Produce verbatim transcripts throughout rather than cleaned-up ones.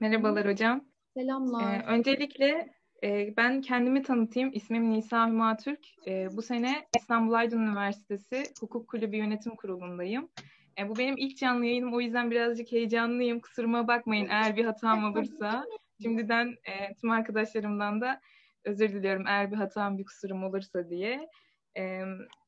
Merhabalar hocam. Ee, Selamlar. öncelikle e, ben kendimi tanıtayım. İsmim Nisa Hüma Türk. Ee, bu sene İstanbul Aydın Üniversitesi Hukuk Kulübü Yönetim Kurulu'ndayım. E, bu benim ilk canlı yayınım. O yüzden birazcık heyecanlıyım. Kusuruma bakmayın eğer bir hatam olursa. Şimdiden e, tüm arkadaşlarımdan da özür diliyorum eğer bir hatam, bir kusurum olursa diye. E,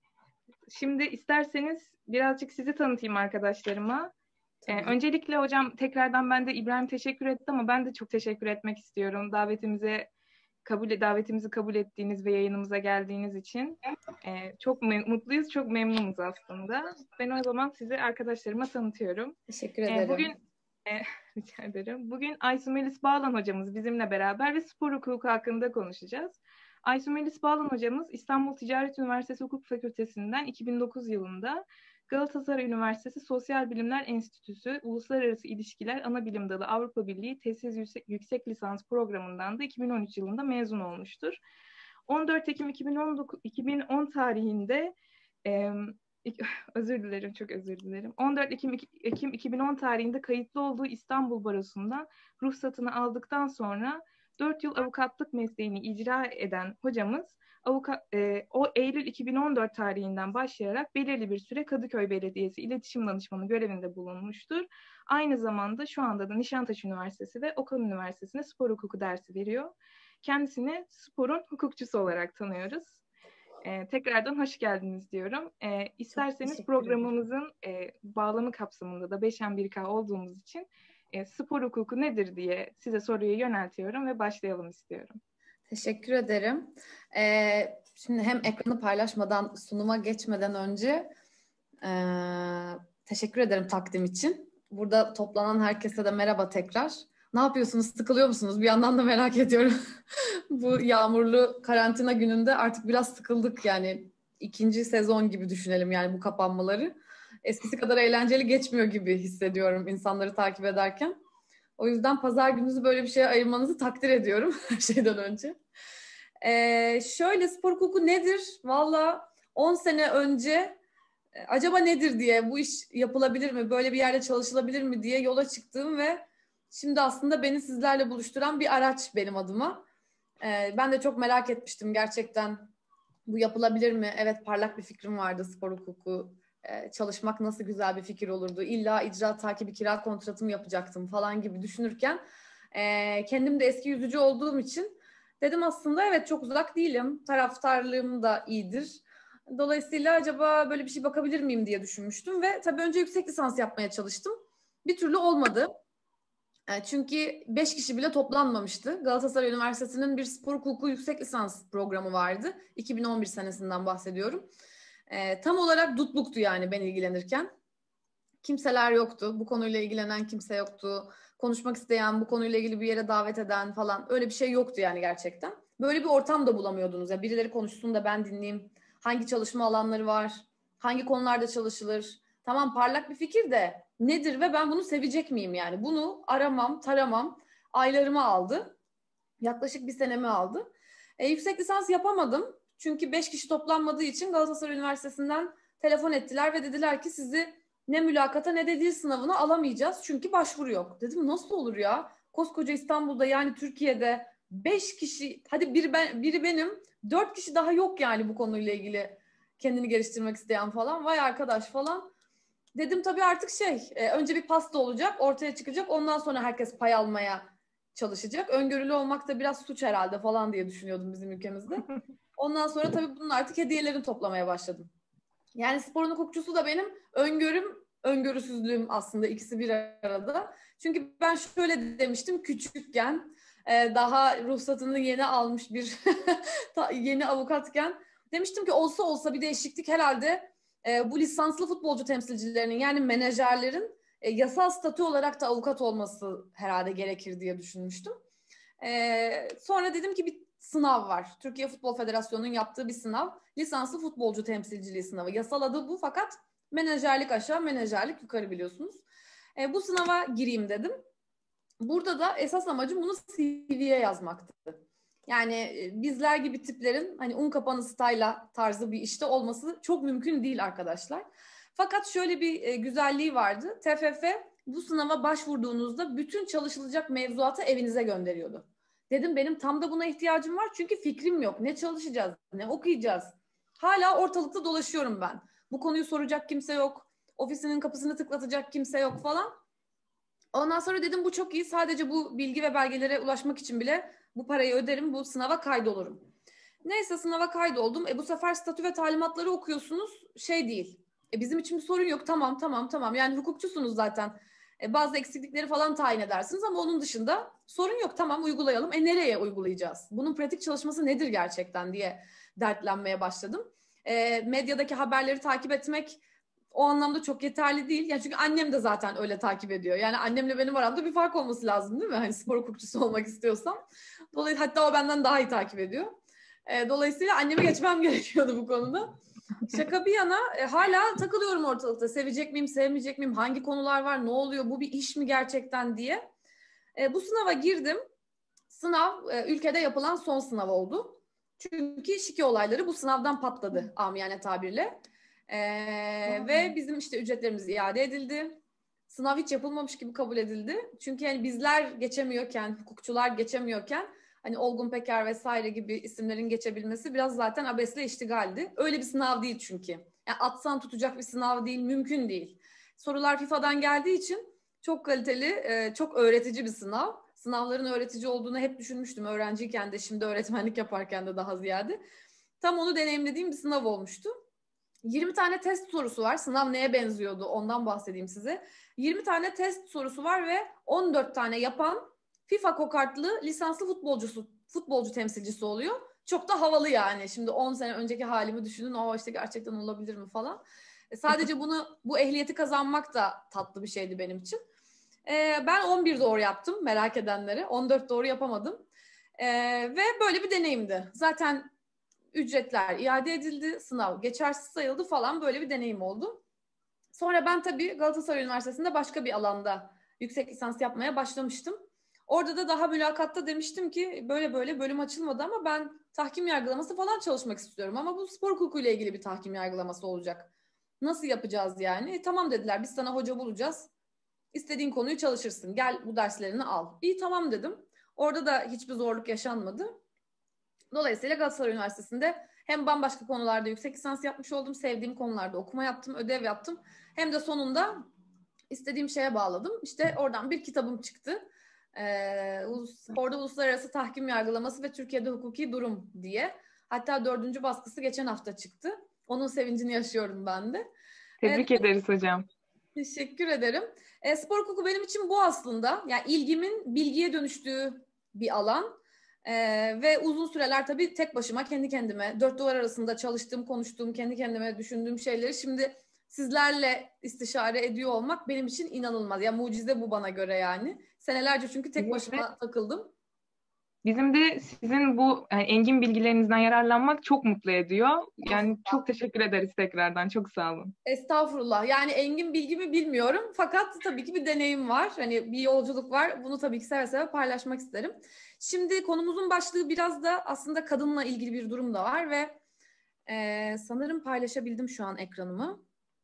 Şimdi isterseniz birazcık sizi tanıtayım arkadaşlarıma. Ee, Tabii. öncelikle hocam tekrardan ben de İbrahim teşekkür etti ama ben de çok teşekkür etmek istiyorum. Davetimize kabul davetimizi kabul ettiğiniz ve yayınımıza geldiğiniz için. Ee, çok me- mutluyuz, çok memnunuz aslında. Ben o zaman sizi arkadaşlarıma tanıtıyorum. Teşekkür Ee, ederim. bugün e, rica ederim. Bugün Aysu Melis Bağlan hocamız bizimle beraber ve spor hukuku hakkında konuşacağız. Aysu Melis Bağlan hocamız İstanbul Ticaret Üniversitesi Hukuk Fakültesinden iki bin dokuz yılında Galatasaray Üniversitesi Sosyal Bilimler Enstitüsü Uluslararası İlişkiler Anabilim Dalı Avrupa Birliği Tesis Yüksek, Yüksek Lisans Programı'ndan da iki bin on üç yılında mezun olmuştur. on dört Ekim iki bin on dokuz, iki bin on tarihinde e, özür dilerim, çok özür dilerim. on dört Ekim, Ekim iki bin on tarihinde kayıtlı olduğu İstanbul Barosu'ndan ruhsatını aldıktan sonra dört yıl avukatlık mesleğini icra eden hocamız avukat, e, o Eylül iki bin on dört tarihinden başlayarak belirli bir süre Kadıköy Belediyesi İletişim Danışmanı görevinde bulunmuştur. Aynı zamanda şu anda da Nişantaşı Üniversitesi ve Okan Üniversitesi'nde spor hukuku dersi veriyor. Kendisini sporun hukukçusu olarak tanıyoruz. Ee, tekrardan hoş geldiniz diyorum. Ee, Çok isterseniz teşekkür ederim. programımızın e, bağlamı kapsamında da beş M bir K olduğumuz için e, spor hukuku nedir diye size soruyu yöneltiyorum ve başlayalım istiyorum. Teşekkür ederim. Ee, şimdi hem ekranı paylaşmadan sunuma geçmeden önce e, teşekkür ederim takdim için. Burada toplanan herkese de merhaba tekrar. Ne yapıyorsunuz? Sıkılıyor musunuz? Bir yandan da merak ediyorum. Bu yağmurlu karantina gününde artık biraz sıkıldık yani. İkinci sezon gibi düşünelim yani bu kapanmaları. Eskisi kadar eğlenceli geçmiyor gibi hissediyorum insanları takip ederken. O yüzden pazar gününüzü böyle bir şeye ayırmanızı takdir ediyorum her şeyden önce. Ee, şöyle spor hukuku nedir? Valla on sene önce e, acaba nedir diye, bu iş yapılabilir mi, böyle bir yerde çalışılabilir mi diye yola çıktığım ve şimdi aslında beni sizlerle buluşturan bir araç benim adıma. Ee, ben de çok merak etmiştim gerçekten, bu yapılabilir mi? Evet, parlak bir fikrim vardı spor hukuku. Ee, çalışmak nasıl güzel bir fikir olurdu. İlla icra takibi kira kontratımı yapacaktım falan gibi düşünürken e, kendim de eski yüzücü olduğum için dedim aslında evet, çok uzak değilim. Taraftarlığım da iyidir. Dolayısıyla acaba böyle bir şey bakabilir miyim diye düşünmüştüm ve tabii önce yüksek lisans yapmaya çalıştım. Bir türlü olmadı. E, Çünkü beş kişi bile toplanmamıştı. Galatasaray Üniversitesi'nin bir spor hukuku yüksek lisans programı vardı. iki bin on bir senesinden bahsediyorum. E, tam olarak dutluktu yani ben ilgilenirken. Kimseler yoktu. Bu konuyla ilgilenen kimse yoktu. Konuşmak isteyen, bu konuyla ilgili bir yere davet eden falan öyle bir şey yoktu yani gerçekten. Böyle bir ortam da bulamıyordunuz. Ya birileri konuşsun da ben dinleyeyim. Hangi çalışma alanları var? Hangi konularda çalışılır? Tamam, parlak bir fikir de nedir ve ben bunu sevecek miyim yani? Bunu aramam, taramam. Aylarımı aldı. Yaklaşık bir senemi aldı. E, yüksek lisans yapamadım. Çünkü beş kişi toplanmadığı için Galatasaray Üniversitesi'nden telefon ettiler ve dediler ki sizi ne mülakata ne de dil sınavına alamayacağız. Çünkü başvuru yok. Dedim nasıl olur ya? Koskoca İstanbul'da, yani Türkiye'de beş kişi, hadi biri, ben, biri benim, dört kişi daha yok yani bu konuyla ilgili kendini geliştirmek isteyen falan. Vay arkadaş falan. Dedim tabii artık şey, e, önce bir pasta olacak, ortaya çıkacak. Ondan sonra herkes pay almaya çalışacak. Öngörülü olmak da biraz suç herhalde falan diye düşünüyordum bizim ülkemizde. Ondan sonra tabii bunun artık hediyelerini toplamaya başladım. Yani sporun hukukçusu da benim öngörüm, öngörüsüzlüğüm aslında, ikisi bir arada. Çünkü ben şöyle demiştim küçükken, e, daha ruhsatını yeni almış bir yeni avukatken, demiştim ki olsa olsa bir değişiklik herhalde e, bu lisanslı futbolcu temsilcilerinin, yani menajerlerin e, yasal statü olarak da avukat olması herhalde gerekir diye düşünmüştüm. E, sonra dedim ki bir sınav var. Türkiye Futbol Federasyonu'nun yaptığı bir sınav. Lisanslı futbolcu temsilciliği sınavı. Yasal adı bu fakat menajerlik aşağı, menajerlik yukarı, biliyorsunuz. E, bu sınava gireyim dedim. Burada da esas amacım bunu C V'ye yazmaktı. Yani e, bizler gibi tiplerin hani un kapanı style'a tarzı bir işte olması çok mümkün değil arkadaşlar. Fakat şöyle bir e, güzelliği vardı. T F F bu sınava başvurduğunuzda bütün çalışılacak mevzuatı evinize gönderiyordu. Dedim benim tam da buna ihtiyacım var çünkü fikrim yok. Ne çalışacağız, ne okuyacağız? Hala ortalıkta dolaşıyorum ben. Bu konuyu soracak kimse yok. Ofisinin kapısını tıklatacak kimse yok falan. Ondan sonra dedim bu çok iyi. Sadece bu bilgi ve belgelere ulaşmak için bile bu parayı öderim, bu sınava kaydolurum. Neyse sınava kaydoldum. E bu sefer statü ve talimatları okuyorsunuz. Şey değil. E bizim için bir sorun yok. Tamam tamam tamam. Yani hukukçusunuz zaten. E bazı eksiklikleri falan tayin edersiniz ama onun dışında sorun yok. Tamam uygulayalım. E nereye uygulayacağız? Bunun pratik çalışması nedir gerçekten diye dertlenmeye başladım. E, medyadaki haberleri takip etmek o anlamda çok yeterli değil. Yani çünkü annem de zaten öyle takip ediyor. Yani annemle benim aramda bir fark olması lazım değil mi? Hani spor hukukçusu olmak istiyorsam. Dolayısıyla hatta o benden daha iyi takip ediyor. E, dolayısıyla anneme geçmem gerekiyordu bu konuda. Şaka bir yana e, hala takılıyorum ortalıkta. Sevecek miyim, sevmeyecek miyim? Hangi konular var? Ne oluyor? Bu bir iş mi gerçekten diye. E, bu sınava girdim. Sınav e, ülkede yapılan son sınav oldu. Çünkü şike olayları bu sınavdan patladı amiyane tabirle. E, ve bizim işte ücretlerimiz iade edildi. Sınav hiç yapılmamış gibi kabul edildi. Çünkü yani bizler geçemiyorken, hukukçular geçemiyorken hani Olgun Peker vesaire gibi isimlerin geçebilmesi biraz zaten abesle iştigaldi. Öyle bir sınav değil çünkü. Yani atsan tutacak bir sınav değil, mümkün değil. Sorular FIFA'dan geldiği için çok kaliteli, çok öğretici bir sınav. Sınavların öğretici olduğunu hep düşünmüştüm öğrenciyken de, şimdi öğretmenlik yaparken de daha ziyade. Tam onu deneyimlediğim bir sınav olmuştu. yirmi tane test sorusu var. Sınav neye benziyordu ondan bahsedeyim size. yirmi tane test sorusu var ve on dört tane yapan FIFA kokartlı lisanslı futbolcusu, futbolcu temsilcisi oluyor. Çok da havalı yani. Şimdi on sene önceki halimi düşünün. O işte gerçekten olabilir mi falan. E sadece bunu, bu ehliyeti kazanmak da tatlı bir şeydi benim için. E, ben on bir doğru yaptım merak edenlere. on dört doğru yapamadım. E, ve böyle bir deneyimdi. Zaten ücretler iade edildi, sınav geçersiz sayıldı falan, böyle bir deneyim oldu. Sonra ben tabii Galatasaray Üniversitesi'nde başka bir alanda yüksek lisans yapmaya başlamıştım. Orada da daha mülakatta demiştim ki böyle böyle bölüm açılmadı ama ben tahkim yargılaması falan çalışmak istiyorum. Ama bu spor hukukuyla ilgili bir tahkim yargılaması olacak. Nasıl yapacağız yani? E, tamam dediler, biz sana hoca bulacağız. İstediğin konuyu çalışırsın. Gel bu derslerini al. İyi tamam dedim. Orada da hiçbir zorluk yaşanmadı. Dolayısıyla Galatasaray Üniversitesi'nde hem bambaşka konularda yüksek lisans yapmış oldum. Sevdiğim konularda okuma yaptım, ödev yaptım. Hem de sonunda istediğim şeye bağladım. İşte oradan bir kitabım çıktı. Ee, orada Uluslararası Tahkim Yargılaması ve Türkiye'de Hukuki Durum diye. Hatta dördüncü baskısı geçen hafta çıktı. Onun sevincini yaşıyorum ben de. Tebrik ee, ederiz hocam. Teşekkür ederim. E, spor hukuku benim için bu aslında. Yani ilgimin bilgiye dönüştüğü bir alan. Ee, ve uzun süreler tabii tek başıma kendi kendime dört duvar arasında çalıştığım, konuştuğum, kendi kendime düşündüğüm şeyleri şimdi sizlerle istişare ediyor olmak benim için inanılmaz. Ya mucize bu bana göre yani. Senelerce çünkü tek başıma evet. takıldım. Bizim de sizin bu yani engin bilgilerinizden yararlanmak çok mutlu ediyor. Yani çok teşekkür ederiz tekrardan. Çok sağ olun. Estağfurullah. Yani engin bilgimi bilmiyorum. Fakat tabii ki bir deneyim var. Hani bir yolculuk var. Bunu tabii ki seve seve paylaşmak isterim. Şimdi konumuzun başlığı biraz da aslında kadınla ilgili bir durum da var ve e, sanırım paylaşabildim şu an ekranımı.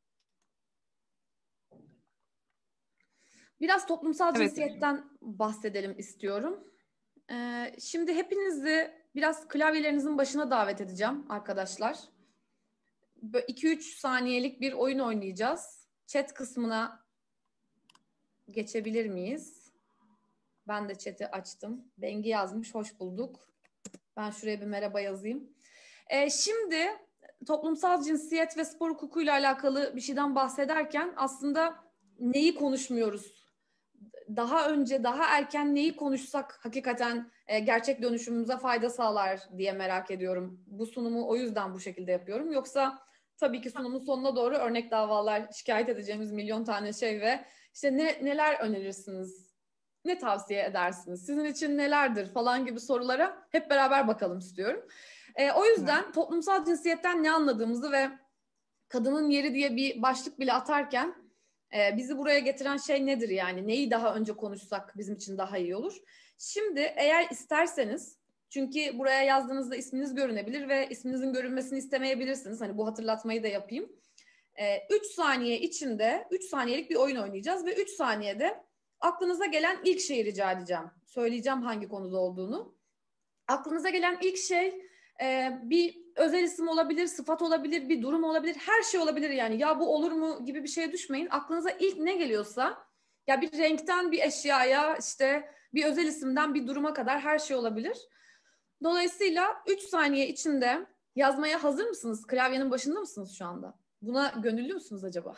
Biraz toplumsal evet. cinsiyetten bahsedelim istiyorum. Ee, şimdi hepinizi biraz klavyelerinizin başına davet edeceğim arkadaşlar. iki üç saniyelik bir oyun oynayacağız. Chat kısmına geçebilir miyiz? Ben de chat'i açtım. Bengi yazmış, hoş bulduk. Ben şuraya bir merhaba yazayım. Ee, şimdi toplumsal cinsiyet ve spor hukukuyla alakalı bir şeyden bahsederken aslında neyi konuşmuyoruz? Daha önce, daha erken neyi konuşsak hakikaten e, gerçek dönüşümümüze fayda sağlar diye merak ediyorum. Bu sunumu o yüzden bu şekilde yapıyorum. Yoksa tabii ki sunumun sonuna doğru örnek davalar, şikayet edeceğimiz milyon tane şey ve işte ne, neler önerirsiniz, ne tavsiye edersiniz, sizin için nelerdir falan gibi sorulara hep beraber bakalım istiyorum. E, o yüzden toplumsal cinsiyetten ne anladığımızı ve kadının yeri diye bir başlık bile atarken e, bizi buraya getiren şey nedir yani? Neyi daha önce konuşsak bizim için daha iyi olur? Şimdi eğer isterseniz, çünkü buraya yazdığınızda isminiz görünebilir ve isminizin görünmesini istemeyebilirsiniz. Hani bu hatırlatmayı da yapayım. üç saniye içinde üç saniyelik bir oyun oynayacağız ve üç saniyede aklınıza gelen ilk şeyi rica edeceğim. Söyleyeceğim hangi konuda olduğunu. Aklınıza gelen ilk şey e, bir özel isim olabilir, sıfat olabilir, bir durum olabilir, her şey olabilir yani. Ya bu olur mu gibi bir şeye düşmeyin. Aklınıza ilk ne geliyorsa, ya bir renkten bir eşyaya, işte bir özel isimden bir duruma kadar her şey olabilir. Dolayısıyla üç saniye içinde yazmaya hazır mısınız? Klavyenin başında mısınız şu anda? Buna gönüllü müsünüz acaba?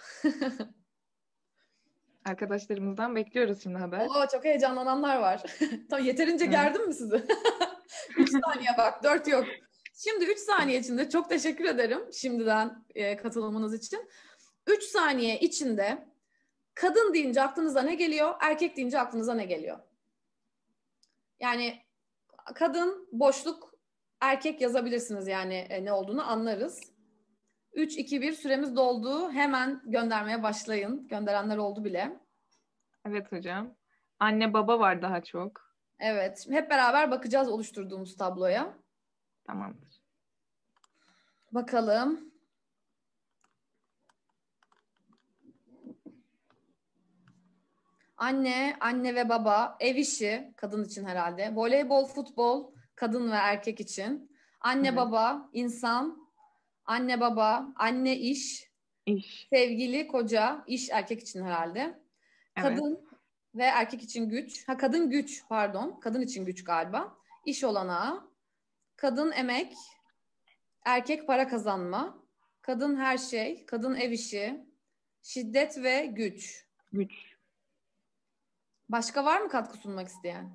Arkadaşlarımızdan bekliyoruz şimdi haber. Oo, çok heyecanlananlar var. Tamam, yeterince Evet. gerdim mi sizi? üç saniye bak, dört yok. Şimdi üç saniye içinde çok teşekkür ederim şimdiden e, katılımınız için. üç saniye içinde kadın deyince aklınıza ne geliyor? Erkek deyince aklınıza ne geliyor? Yani kadın boşluk, erkek yazabilirsiniz yani e, ne olduğunu anlarız. üç, iki, bir süremiz doldu. Hemen göndermeye başlayın. Gönderenler oldu bile. Evet hocam. Anne baba var daha çok. Evet. Hep beraber bakacağız oluşturduğumuz tabloya. Tamamdır. Bakalım. Anne, anne ve baba, ev işi, kadın için herhalde. Voleybol, futbol, kadın ve erkek için. Anne, Evet. baba, insan. Anne, baba, anne, iş. İş. Sevgili, koca, iş erkek için herhalde. Evet. Kadın ve erkek için güç. Ha, kadın güç, pardon. Kadın için güç galiba. İş olanağı. Kadın emek. Erkek para kazanma. Kadın her şey. Kadın ev işi. Şiddet ve güç. Güç. Başka var mı katkı sunmak isteyen?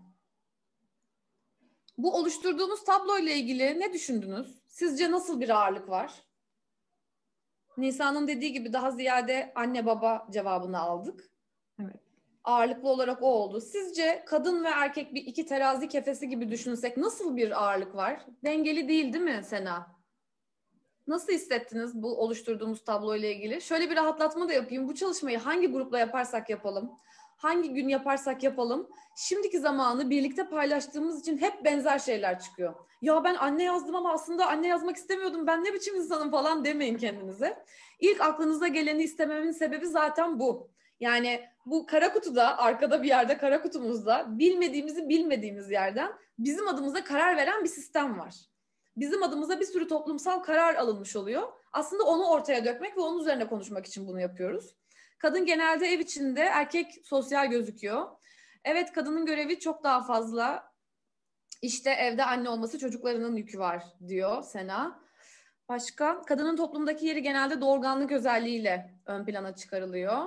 Bu oluşturduğumuz tablo ile ilgili ne düşündünüz? Sizce nasıl bir ağırlık var? Nisa'nın dediği gibi daha ziyade anne baba cevabını aldık. Evet. Ağırlıklı olarak o oldu. Sizce kadın ve erkek bir iki terazi kefesi gibi düşünsek nasıl bir ağırlık var? Dengeli değil, değil mi Sena? Nasıl hissettiniz bu oluşturduğumuz tablo ile ilgili? Şöyle bir rahatlatma da yapayım. Bu çalışmayı hangi grupla yaparsak yapalım, hangi gün yaparsak yapalım, şimdiki zamanı birlikte paylaştığımız için hep benzer şeyler çıkıyor. Ya ben anne yazdım ama aslında anne yazmak istemiyordum, ben ne biçim insanım falan demeyin kendinize. İlk aklınıza geleni istememin sebebi zaten bu. Yani bu kara kutuda, arkada bir yerde kara kutumuzda bilmediğimizi bilmediğimiz yerden bizim adımıza karar veren bir sistem var. Bizim adımıza bir sürü toplumsal karar alınmış oluyor. Aslında onu ortaya dökmek ve onun üzerine konuşmak için bunu yapıyoruz. Kadın genelde ev içinde, erkek sosyal gözüküyor. Evet, kadının görevi çok daha fazla. İşte evde anne olması çocuklarının yükü var diyor Sena. Başka? Kadının toplumdaki yeri genelde doğurganlık özelliğiyle ön plana çıkarılıyor.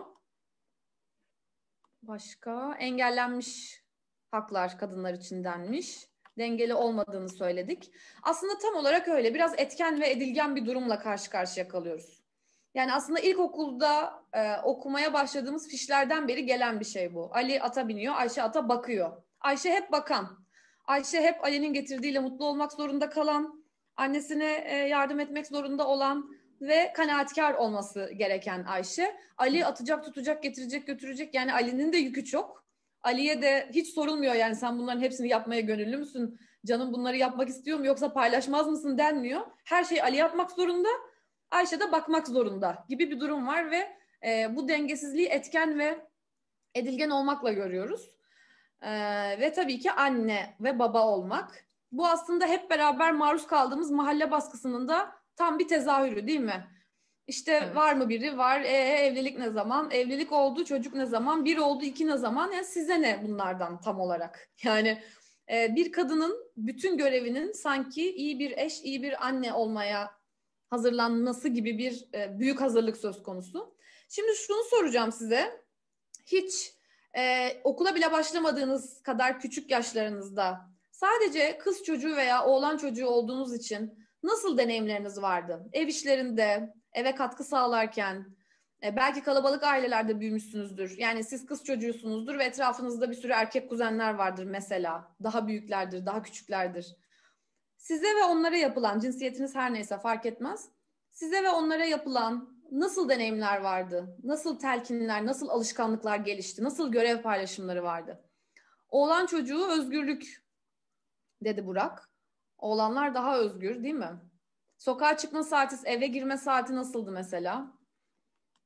Başka? Engellenmiş haklar kadınlar için denmiş. Dengeli olmadığını söyledik. Aslında tam olarak öyle. Biraz etken ve edilgen bir durumla karşı karşıya kalıyoruz. Yani aslında ilkokulda e, okumaya başladığımız fişlerden beri gelen bir şey bu. Ali ata biniyor, Ayşe ata bakıyor. Ayşe hep bakan. Ayşe hep Ali'nin getirdiğiyle mutlu olmak zorunda kalan, annesine e, yardım etmek zorunda olan ve kanaatkar olması gereken Ayşe. Ali atacak, tutacak, getirecek, götürecek. Yani Ali'nin de yükü çok. Ali'ye de hiç sorulmuyor yani sen bunların hepsini yapmaya gönüllü müsün? Canım bunları yapmak istiyor mu yoksa paylaşmaz mısın denmiyor. Her şeyi Ali yapmak zorunda, Ayşe de bakmak zorunda gibi bir durum var ve e, bu dengesizliği etken ve edilgen olmakla görüyoruz. E, ve tabii ki anne ve baba olmak. Bu aslında hep beraber maruz kaldığımız mahalle baskısının da tam bir tezahürü değil mi? İşte Evet. var mı biri? Var. E, evlilik ne zaman? Evlilik oldu, çocuk ne zaman? Bir oldu, iki ne zaman? Yani size ne bunlardan tam olarak? Yani e, bir kadının bütün görevinin sanki iyi bir eş, iyi bir anne olmaya hazırlanması gibi bir e, büyük hazırlık söz konusu. Şimdi şunu soracağım size. Hiç e, okula bile başlamadığınız kadar küçük yaşlarınızda sadece kız çocuğu veya oğlan çocuğu olduğunuz için nasıl deneyimleriniz vardı? Ev işlerinde, eve katkı sağlarken, e, belki kalabalık ailelerde büyümüşsünüzdür. Yani siz kız çocuğusunuzdur ve etrafınızda bir sürü erkek kuzenler vardır mesela. Daha büyüklerdir, daha küçüklerdir. Size ve onlara yapılan, cinsiyetiniz her neyse fark etmez. Size ve onlara yapılan nasıl deneyimler vardı? Nasıl telkinler, nasıl alışkanlıklar gelişti? Nasıl görev paylaşımları vardı? Oğlan çocuğu özgürlük dedi Burak. Oğlanlar daha özgür değil mi? Sokağa çıkma saati, eve girme saati nasıldı mesela?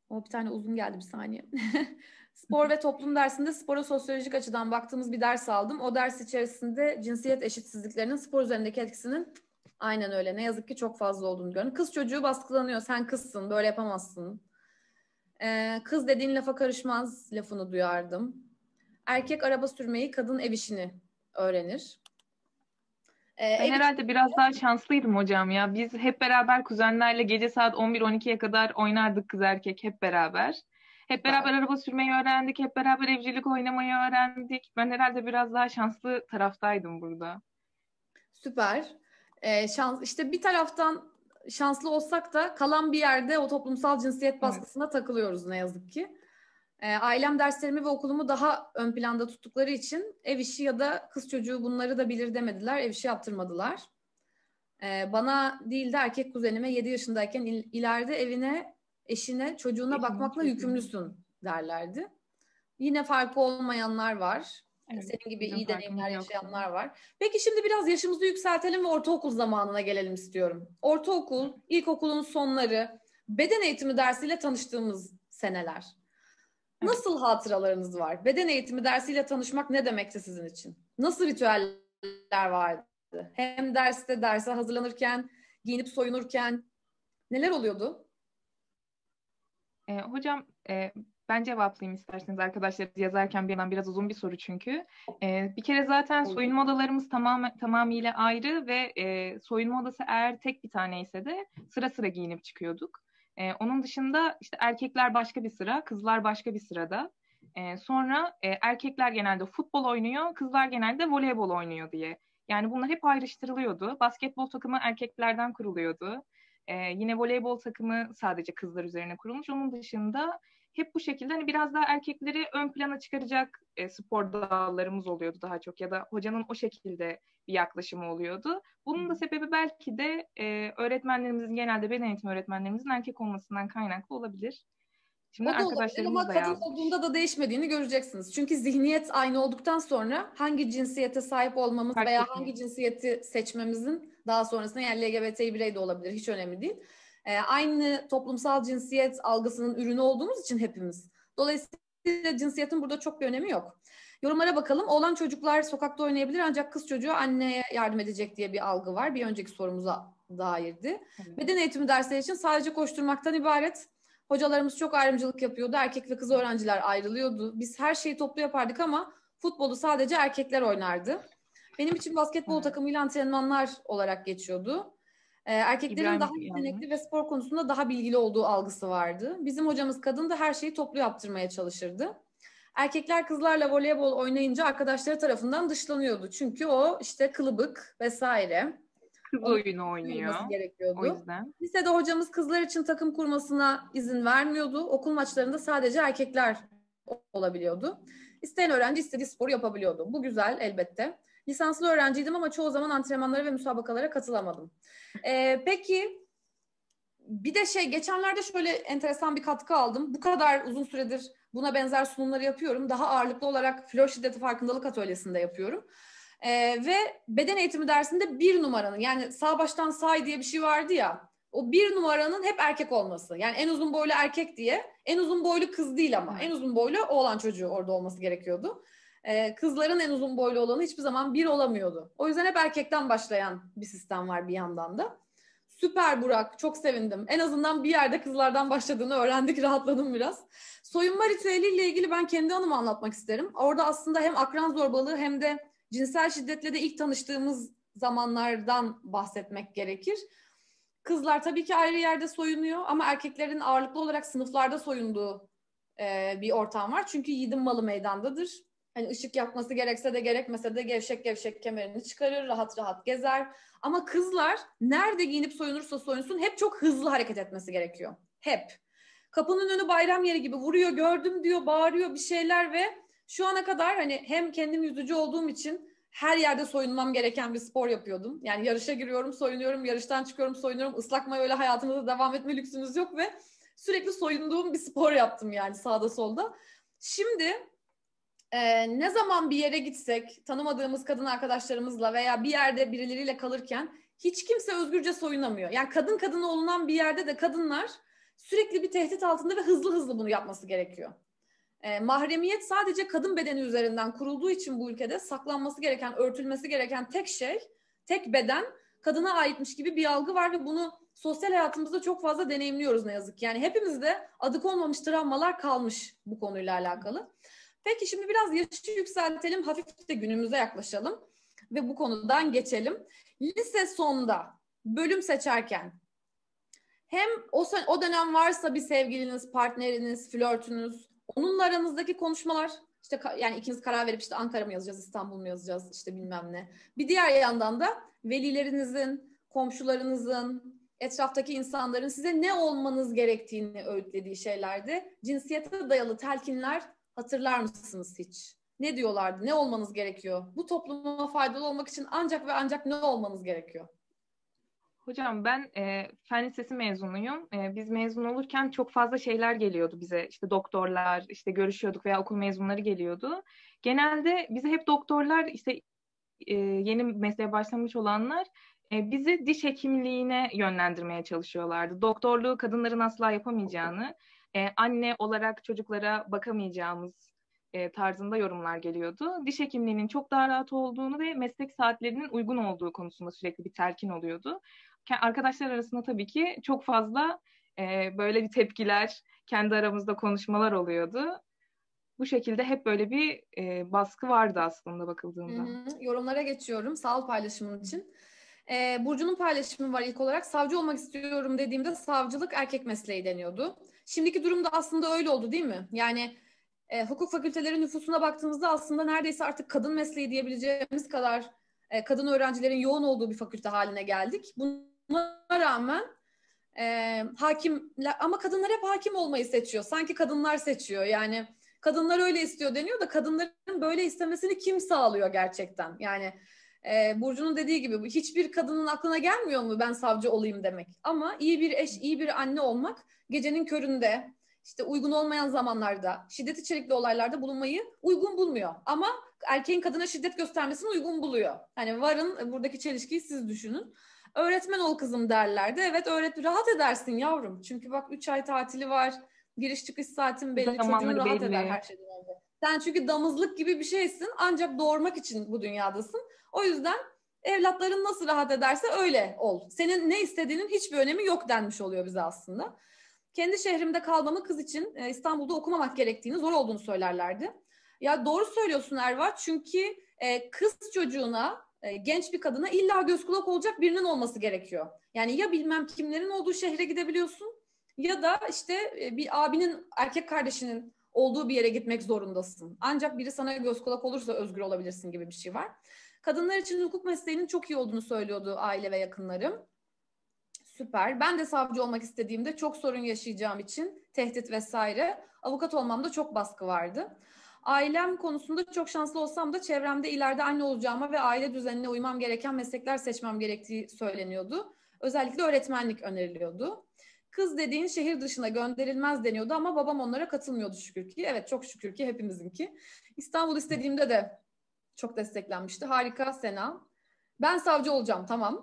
O bir tane uzun geldi, bir saniye. Spor ve toplum dersinde spora sosyolojik açıdan baktığımız bir ders aldım. O ders içerisinde cinsiyet eşitsizliklerinin spor üzerindeki etkisinin aynen öyle, ne yazık ki çok fazla olduğunu gördüm. Kız çocuğu baskılanıyor. Sen kızsın, böyle yapamazsın. Ee, kız dediğin lafa karışmaz lafını duyardım. Erkek araba sürmeyi, kadın ev işini öğrenir. Ee, ben herhalde işini... biraz daha şanslıydım hocam ya. Biz hep beraber kuzenlerle gece saat on bir on ikiye kadar oynardık, kız erkek hep beraber. Hep beraber evet. Araba sürmeyi öğrendik, hep beraber evcilik oynamayı öğrendik. Ben herhalde biraz daha şanslı taraftaydım burada. Süper. Ee, şans, işte bir taraftan şanslı olsak da kalan bir yerde o toplumsal cinsiyet baskısına evet. takılıyoruz ne yazık ki. Ee, ailem derslerimi ve okulumu daha ön planda tuttukları için ev işi ya da kız çocuğu bunları da bilir demediler, ev işi yaptırmadılar. Ee, bana değil de erkek kuzenime yedi yaşındayken il, ileride evine, eşine, çocuğuna Eşim, bakmakla çocuğum. yükümlüsün derlerdi. Yine farkı olmayanlar var. Evet, senin gibi iyi deneyimler yaşayanlar yoksa. var. Peki şimdi biraz yaşımızı yükseltelim ve ortaokul zamanına gelelim istiyorum. Ortaokul, ilkokulun sonları, beden eğitimi dersiyle tanıştığımız seneler. Evet. Nasıl hatıralarınız var? Beden eğitimi dersiyle tanışmak ne demekti sizin için? Nasıl ritüeller vardı? Hem derste, derse hazırlanırken, giyinip soyunurken neler oluyordu? E, hocam e, ben cevaplayayım isterseniz, arkadaşlar yazarken bir yandan biraz uzun bir soru çünkü. E, bir kere zaten soyunma odalarımız tamam, tamamıyla ayrı ve e, soyunma odası eğer tek bir tane ise de sıra sıra giyinip çıkıyorduk. E, onun dışında işte erkekler başka bir sıra, kızlar başka bir sırada. E, sonra e, erkekler genelde futbol oynuyor, kızlar genelde voleybol oynuyor diye. Yani bunlar hep ayrıştırılıyordu. Basketbol takımı erkeklerden kuruluyordu. Ee, yine voleybol takımı sadece kızlar üzerine kurulmuş. Onun dışında hep bu şekilde hani biraz daha erkekleri ön plana çıkaracak e, spor dallarımız oluyordu daha çok, ya da hocanın o şekilde bir yaklaşımı oluyordu. Bunun da sebebi belki de e, öğretmenlerimizin, genelde beden eğitimi öğretmenlerimizin erkek olmasından kaynaklı olabilir. Şimdi o da olabilir ama kadın yazmış. Olduğunda da değişmediğini göreceksiniz. Çünkü zihniyet aynı olduktan sonra hangi cinsiyete sahip olmamız Fark veya etmiyor. hangi cinsiyeti seçmemizin daha sonrasında, yani L G B T birey de olabilir, hiç önemli değil. Ee, aynı toplumsal cinsiyet algısının ürünü olduğumuz için hepimiz. Dolayısıyla cinsiyetin burada çok bir önemi yok. Yorumlara bakalım. Oğlan çocuklar sokakta oynayabilir ancak kız çocuğu anneye yardım edecek diye bir algı var. Bir önceki sorumuza dairdi. Evet. Beden eğitimi dersleri için sadece koşturmaktan ibaret. Hocalarımız çok ayrımcılık yapıyordu. Erkek ve kız öğrenciler ayrılıyordu. Biz her şeyi toplu yapardık ama futbolu sadece erkekler oynardı. Benim için basketbol evet. takımıyla antrenmanlar olarak geçiyordu. Ee, erkeklerin İbrahim daha yetenekli ve spor konusunda daha bilgili olduğu algısı vardı. Bizim hocamız kadın da her şeyi toplu yaptırmaya çalışırdı. Erkekler kızlarla voleybol oynayınca arkadaşları tarafından dışlanıyordu. Çünkü o işte kılıbık vesaire. Kız oyunu oynuyor. Gerekiyordu. O yüzden. Lisede hocamız kızlar için takım kurmasına izin vermiyordu. Okul maçlarında sadece erkekler olabiliyordu. İsteyen öğrenci istediği sporu yapabiliyordu. Bu güzel elbette. Lisanslı öğrenciydim ama çoğu zaman antrenmanlara ve müsabakalara katılamadım. Ee, peki bir de şey, geçenlerde şöyle enteresan bir katkı aldım. Bu kadar uzun süredir buna benzer sunumları yapıyorum. Daha ağırlıklı olarak flör şiddeti farkındalık atölyesinde yapıyorum. Ee, ve beden eğitimi dersinde bir numaranın, yani sağ baştan say diye bir şey vardı ya, o bir numaranın hep erkek olması. Yani en uzun boylu erkek diye, en uzun boylu kız değil ama en uzun boylu oğlan çocuğu orada olması gerekiyordu. Ee, kızların en uzun boylu olanı hiçbir zaman bir olamıyordu. O yüzden hep erkekten başlayan bir sistem var bir yandan da. Süper Burak, çok sevindim. En azından bir yerde kızlardan başladığını öğrendik, rahatladım biraz. Soyunma ritüeliyle ilgili ben kendi anımı anlatmak isterim. Orada aslında hem akran zorbalığı hem de cinsel şiddetle de ilk tanıştığımız zamanlardan bahsetmek gerekir. Kızlar tabii ki ayrı yerde soyunuyor ama erkeklerin ağırlıklı olarak sınıflarda soyunduğu e, bir ortam var. Çünkü yiğidin malı meydandadır. Hani ışık yakması gerekse de gerekmese de gevşek gevşek kemerini çıkarır, rahat rahat gezer. Ama kızlar nerede giyinip soyunursa soyunsun hep çok hızlı hareket etmesi gerekiyor. Hep. Kapının önü bayram yeri gibi vuruyor, gördüm diyor, bağırıyor bir şeyler ve şu ana kadar hani hem kendim yüzücü olduğum için her yerde soyunmam gereken bir spor yapıyordum. Yani yarışa giriyorum, soyunuyorum, yarıştan çıkıyorum, soyunuyorum. Islak mayoyla hayatımda devam etme lüksünüz yok ve sürekli soyunduğum bir spor yaptım yani sağda solda. Şimdi e, ne zaman bir yere gitsek, tanımadığımız kadın arkadaşlarımızla veya bir yerde birileriyle kalırken hiç kimse özgürce soyunamıyor. Yani kadın kadına olunan bir yerde de kadınlar sürekli bir tehdit altında ve hızlı hızlı bunu yapması gerekiyor. E, mahremiyet sadece kadın bedeni üzerinden kurulduğu için bu ülkede saklanması gereken, örtülmesi gereken tek şey, tek beden kadına aitmiş gibi bir algı var ve bunu sosyal hayatımızda çok fazla deneyimliyoruz ne yazık ki. Yani hepimizde adı konmamış travmalar kalmış bu konuyla alakalı. Peki şimdi biraz yaşı yükseltelim, hafif de günümüze yaklaşalım ve bu konudan geçelim. Lise sonda bölüm seçerken hem o, o dönem varsa bir sevgiliniz, partneriniz, flörtünüz, onunla aranızdaki konuşmalar, işte yani ikiniz karar verip işte Ankara mı yazacağız, İstanbul mu yazacağız, işte bilmem ne. Bir diğer yandan da velilerinizin, komşularınızın, etraftaki insanların size ne olmanız gerektiğini öğütlediği şeylerdi. Cinsiyete dayalı telkinler hatırlar mısınız hiç? Ne diyorlardı? Ne olmanız gerekiyor? Bu topluma faydalı olmak için ancak ve ancak ne olmanız gerekiyor? Hocam ben e, fen lisesi mezunuyum. E, biz mezun olurken çok fazla şeyler geliyordu bize. İşte doktorlar, işte görüşüyorduk veya okul mezunları geliyordu. Genelde bize hep doktorlar, işte e, yeni mesleğe başlamış olanlar e, bizi diş hekimliğine yönlendirmeye çalışıyorlardı. Doktorluğu kadınların asla yapamayacağını, e, anne olarak çocuklara bakamayacağımız e, tarzında yorumlar geliyordu. Diş hekimliğinin çok daha rahat olduğunu ve meslek saatlerinin uygun olduğu konusunda sürekli bir telkin oluyordu. Arkadaşlar arasında tabii ki çok fazla e, böyle bir tepkiler, kendi aramızda konuşmalar oluyordu. Bu şekilde hep böyle bir e, baskı vardı aslında bakıldığında. Hı hı. Yorumlara geçiyorum. Sağ ol paylaşımın için. Ee, Burcu'nun paylaşımı var ilk olarak. Savcı olmak istiyorum dediğimde savcılık erkek mesleği deniyordu. Şimdiki durumda aslında öyle oldu değil mi? Yani e, hukuk fakülteleri nüfusuna baktığımızda aslında neredeyse artık kadın mesleği diyebileceğimiz kadar e, kadın öğrencilerin yoğun olduğu bir fakülte haline geldik. Buna rağmen e, hakimler, ama kadınlar hep hakim olmayı seçiyor. Sanki kadınlar seçiyor. Yani kadınlar öyle istiyor deniyor da kadınların böyle istemesini kim sağlıyor gerçekten? Yani e, Burcu'nun dediği gibi hiçbir kadının aklına gelmiyor mu ben savcı olayım demek? Ama iyi bir eş, iyi bir anne olmak gecenin köründe, işte uygun olmayan zamanlarda, şiddet içerikli olaylarda bulunmayı uygun bulmuyor. Ama erkeğin kadına şiddet göstermesini uygun buluyor. Hani varın buradaki çelişkiyi siz düşünün. Öğretmen ol kızım derlerdi. Evet öğret rahat edersin yavrum. Çünkü bak üç ay tatili var. Giriş çıkış saatin belli. Çocuğun Zamanları rahat eder belli. her şeyden önce. Sen çünkü damızlık gibi bir şeysin. Ancak doğurmak için bu dünyadasın. O yüzden evlatların nasıl rahat ederse öyle ol. Senin ne istediğinin hiçbir önemi yok denmiş oluyor bize aslında. Kendi şehrimde kalmamı kız için e, İstanbul'da okumamak gerektiğini, zor olduğunu söylerlerdi. Ya doğru söylüyorsun Erva. Çünkü e, kız çocuğuna, e, genç bir kadına illa göz kulak olacak birinin olması gerekiyor. Yani ya bilmem kimlerin olduğu şehre gidebiliyorsun ya da işte e, bir abinin, erkek kardeşinin olduğu bir yere gitmek zorundasın. Ancak biri sana göz kulak olursa özgür olabilirsin gibi bir şey var. Kadınlar için hukuk mesleğinin çok iyi olduğunu söylüyordu aile ve yakınlarım. Süper. Ben de savcı olmak istediğimde çok sorun yaşayacağım için tehdit vesaire. Avukat olmamda çok baskı vardı. Ailem konusunda çok şanslı olsam da çevremde ileride anne olacağıma ve aile düzenine uymam gereken meslekler seçmem gerektiği söyleniyordu. Özellikle öğretmenlik öneriliyordu. Kız dediğin şehir dışına gönderilmez deniyordu ama babam onlara katılmıyordu şükür ki. Evet çok şükür ki hepimizinki. İstanbul istediğimde de çok desteklenmişti. Harika Sena. Ben savcı olacağım tamam.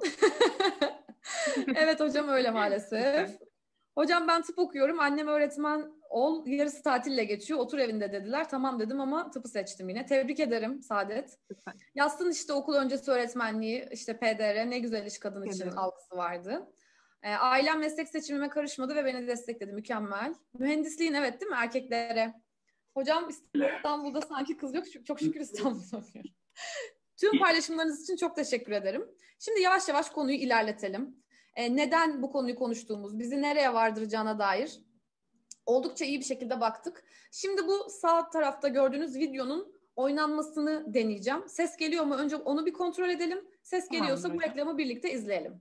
Evet hocam öyle maalesef. Hocam ben tıp okuyorum. Annem öğretmen ol. Yarısı tatille geçiyor. Otur evinde dediler. Tamam dedim ama tıpı seçtim yine. Tebrik ederim Saadet. Lütfen. Yazsın işte okul öncesi öğretmenliği, işte P D R ne güzel iş kadın için Ederim. algısı vardı. E, ailem meslek seçimime karışmadı ve beni destekledi. Mükemmel. Mühendisliğin evet değil mi erkeklere? Hocam İstanbul'da sanki kız yok. Çok şükür İstanbul'da okuyorum. Tüm paylaşımlarınız için çok teşekkür ederim. Şimdi yavaş yavaş konuyu ilerletelim. E, neden bu konuyu konuştuğumuz, bizi nereye vardıracağına dair oldukça iyi bir şekilde baktık. Şimdi bu sağ tarafta gördüğünüz videonun oynanmasını deneyeceğim. Ses geliyor mu? Önce onu bir kontrol edelim. Ses geliyorsa Tamamdır bu hocam. reklamı birlikte izleyelim.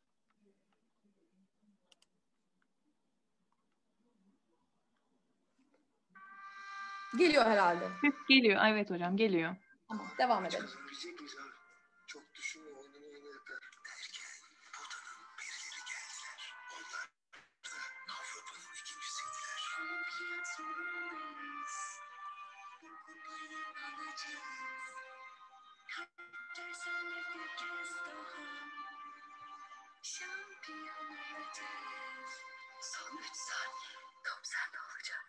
Geliyor herhalde. Ses geliyor. Evet hocam geliyor. Tamam, devam edelim. Çok düşünme oyununu oyna yeter. Derken potanın bir yeri geldiler. Onlar da Avrupa'nın ikincisiydiler. Olimpiyat yolundayız. Bu kupayı alacağız. Kaç sene bir kez daha şampiyon olacağız. Son üç saniye. Top sende olacak.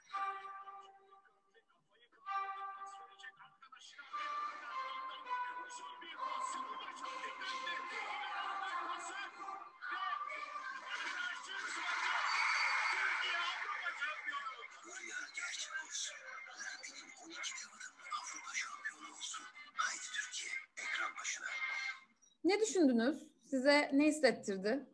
Bu rüya gerçek olsun. Latin'in on iki dev adamı Avrupa şampiyonu olsun. Haydi Türkiye, ekran başına. Ne düşündünüz? Size ne hissettirdi?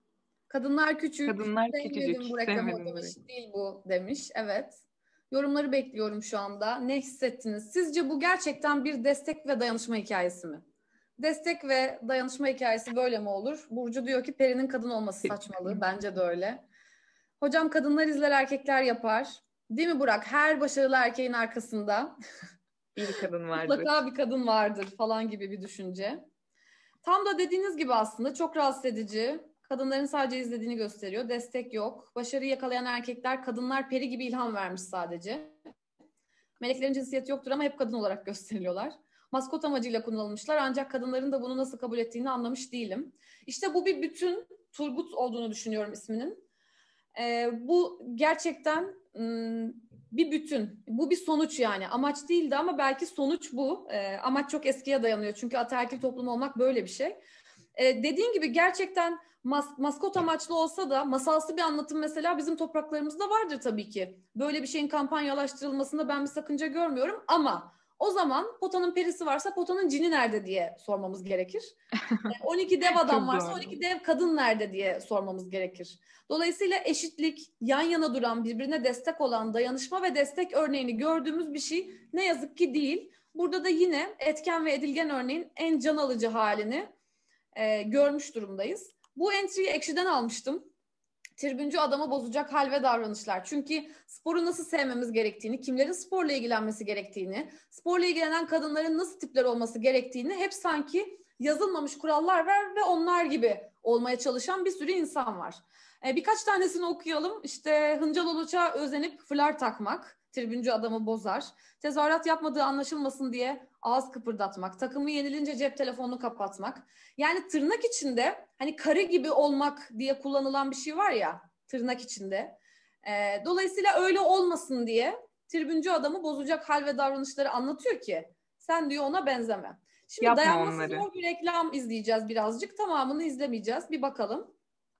Kadınlar küçük, Kadınlar sevmedim küçücük, bu reklamı, sevmedim demiş, direkt. değil bu demiş. Evet. Yorumları bekliyorum şu anda. Ne hissettiniz? Sizce bu gerçekten bir destek ve dayanışma hikayesi mi? Destek ve dayanışma hikayesi böyle mi olur? Burcu diyor ki Peri'nin kadın olması saçmalığı. Bence de öyle. Hocam kadınlar izler, erkekler yapar. Değil mi Burak? Her başarılı erkeğin arkasında Bir kadın vardır. mutlaka bir kadın vardır falan gibi bir düşünce. Tam da dediğiniz gibi aslında çok rahatsız edici. Kadınların sadece izlediğini gösteriyor. Destek yok. Başarıyı yakalayan erkekler kadınlar peri gibi ilham vermiş sadece. Meleklerin cinsiyeti yoktur ama hep kadın olarak gösteriliyorlar. Maskot amacıyla kullanılmışlar ancak kadınların da bunu nasıl kabul ettiğini anlamış değilim. İşte bu bir bütün. Turgut olduğunu düşünüyorum isminin. Ee, bu gerçekten ım, bir bütün. Bu bir sonuç yani. Amaç değildi ama belki sonuç bu. Ee, amaç çok eskiye dayanıyor. Çünkü ataerkil toplum olmak böyle bir şey. Ee, dediğin gibi gerçekten mas- maskot amaçlı olsa da masalsı bir anlatım mesela bizim topraklarımızda vardır tabii ki. Böyle bir şeyin kampanyalaştırılmasında ben bir sakınca görmüyorum ama o zaman potanın perisi varsa potanın cini nerede diye sormamız gerekir. on iki dev adam Çok varsa doğru. on iki dev kadın nerede diye sormamız gerekir. Dolayısıyla eşitlik, yan yana duran, birbirine destek olan dayanışma ve destek örneğini gördüğümüz bir şey ne yazık ki değil. Burada da yine etken ve edilgen örneğin en can alıcı halini e, görmüş durumdayız. Bu entry'yi Ekşi'den almıştım. Tribüncü adamı bozacak hal ve davranışlar. Çünkü sporu nasıl sevmemiz gerektiğini, kimlerin sporla ilgilenmesi gerektiğini, sporla ilgilenen kadınların nasıl tipler olması gerektiğini hep sanki yazılmamış kurallar var ve onlar gibi olmaya çalışan bir sürü insan var. Ee, birkaç tanesini okuyalım. İşte Hıncal Uluç'a özenip flar takmak, tribüncü adamı bozar. Tezahürat yapmadığı anlaşılmasın diye ağız kıpırdatmak, takımı yenilince cep telefonunu kapatmak. Yani tırnak içinde hani karı gibi olmak diye kullanılan bir şey var ya tırnak içinde. Ee, dolayısıyla öyle olmasın diye tribüncü adamı bozacak hal ve davranışları anlatıyor ki sen diyor ona benzeme. Şimdi Yapma dayanması onları. zor bir reklam izleyeceğiz birazcık. Tamamını izlemeyeceğiz. Bir bakalım.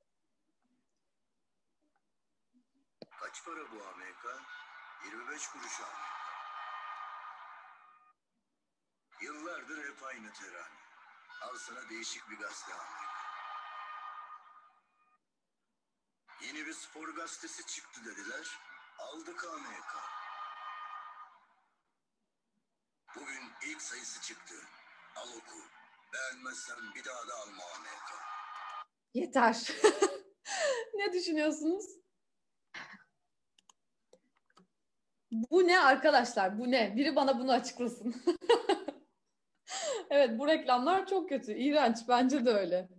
Kaç para bu Amerika? yirmi beş kuruş Amerika. Yıllardır hep aynı terane. Al sana değişik bir gazete Amerika. Yeni bir spor gazetesi çıktı dediler. Aldık Amerika. Bugün ilk sayısı çıktı. Al oku. Beğenmezsen bir daha da alma Amerika. Yeter. Ne düşünüyorsunuz? Bu ne arkadaşlar? Bu ne? Biri bana bunu açıklasın. Evet, bu reklamlar çok kötü. İğrenç. Bence de öyle.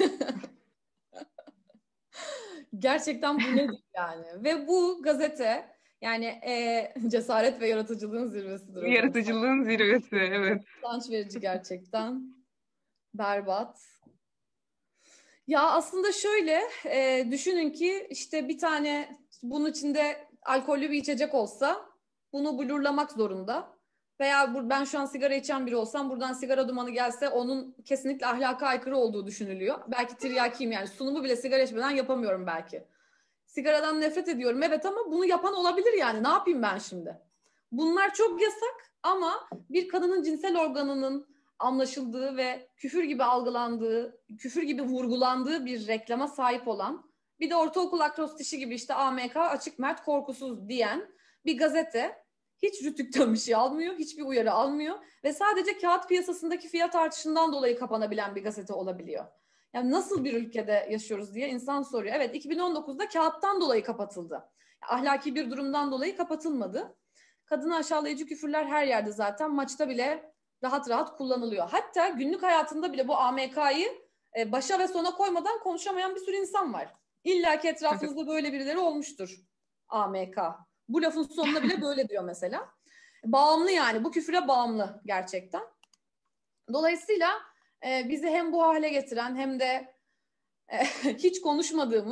Gerçekten bu nedir yani? Ve bu gazete yani e, cesaret ve yaratıcılığın zirvesidir hocam. Yaratıcılığın zirvesi, evet. Utanç verici gerçekten. Berbat. Ya aslında şöyle e, düşünün ki işte bir tane bunun içinde alkollü bir içecek olsa bunu blurlamak zorunda. Veya bu, ben şu an sigara içen biri olsam buradan sigara dumanı gelse onun kesinlikle ahlaka aykırı olduğu düşünülüyor. Belki tiryakiyim yani sunumu bile sigara içmeden yapamıyorum belki. Sigaradan nefret ediyorum evet ama bunu yapan olabilir yani ne yapayım ben şimdi? Bunlar çok yasak ama bir kadının cinsel organının anlaşıldığı ve küfür gibi algılandığı, küfür gibi vurgulandığı bir reklama sahip olan bir de ortaokul akrostişi gibi işte A M K açık mert korkusuz diyen bir gazete hiç rütükten bir şey almıyor, hiçbir uyarı almıyor ve sadece kağıt piyasasındaki fiyat artışından dolayı kapanabilen bir gazete olabiliyor. Yani nasıl bir ülkede yaşıyoruz diye insan soruyor. Evet iki bin on dokuzda kağıttan dolayı kapatıldı. Ahlaki bir durumdan dolayı kapatılmadı. Kadını aşağılayıcı küfürler her yerde zaten maçta bile rahat rahat kullanılıyor. Hatta günlük hayatında bile bu A M K'yı başa ve sona koymadan konuşamayan bir sürü insan var. İlla ki etrafınızda böyle birileri olmuştur. A M K. Bu lafın sonuna bile böyle diyor mesela. Bağımlı yani bu küfüre bağımlı gerçekten. Dolayısıyla e, bizi hem bu hale getiren hem de e, hiç konuşmadığımız,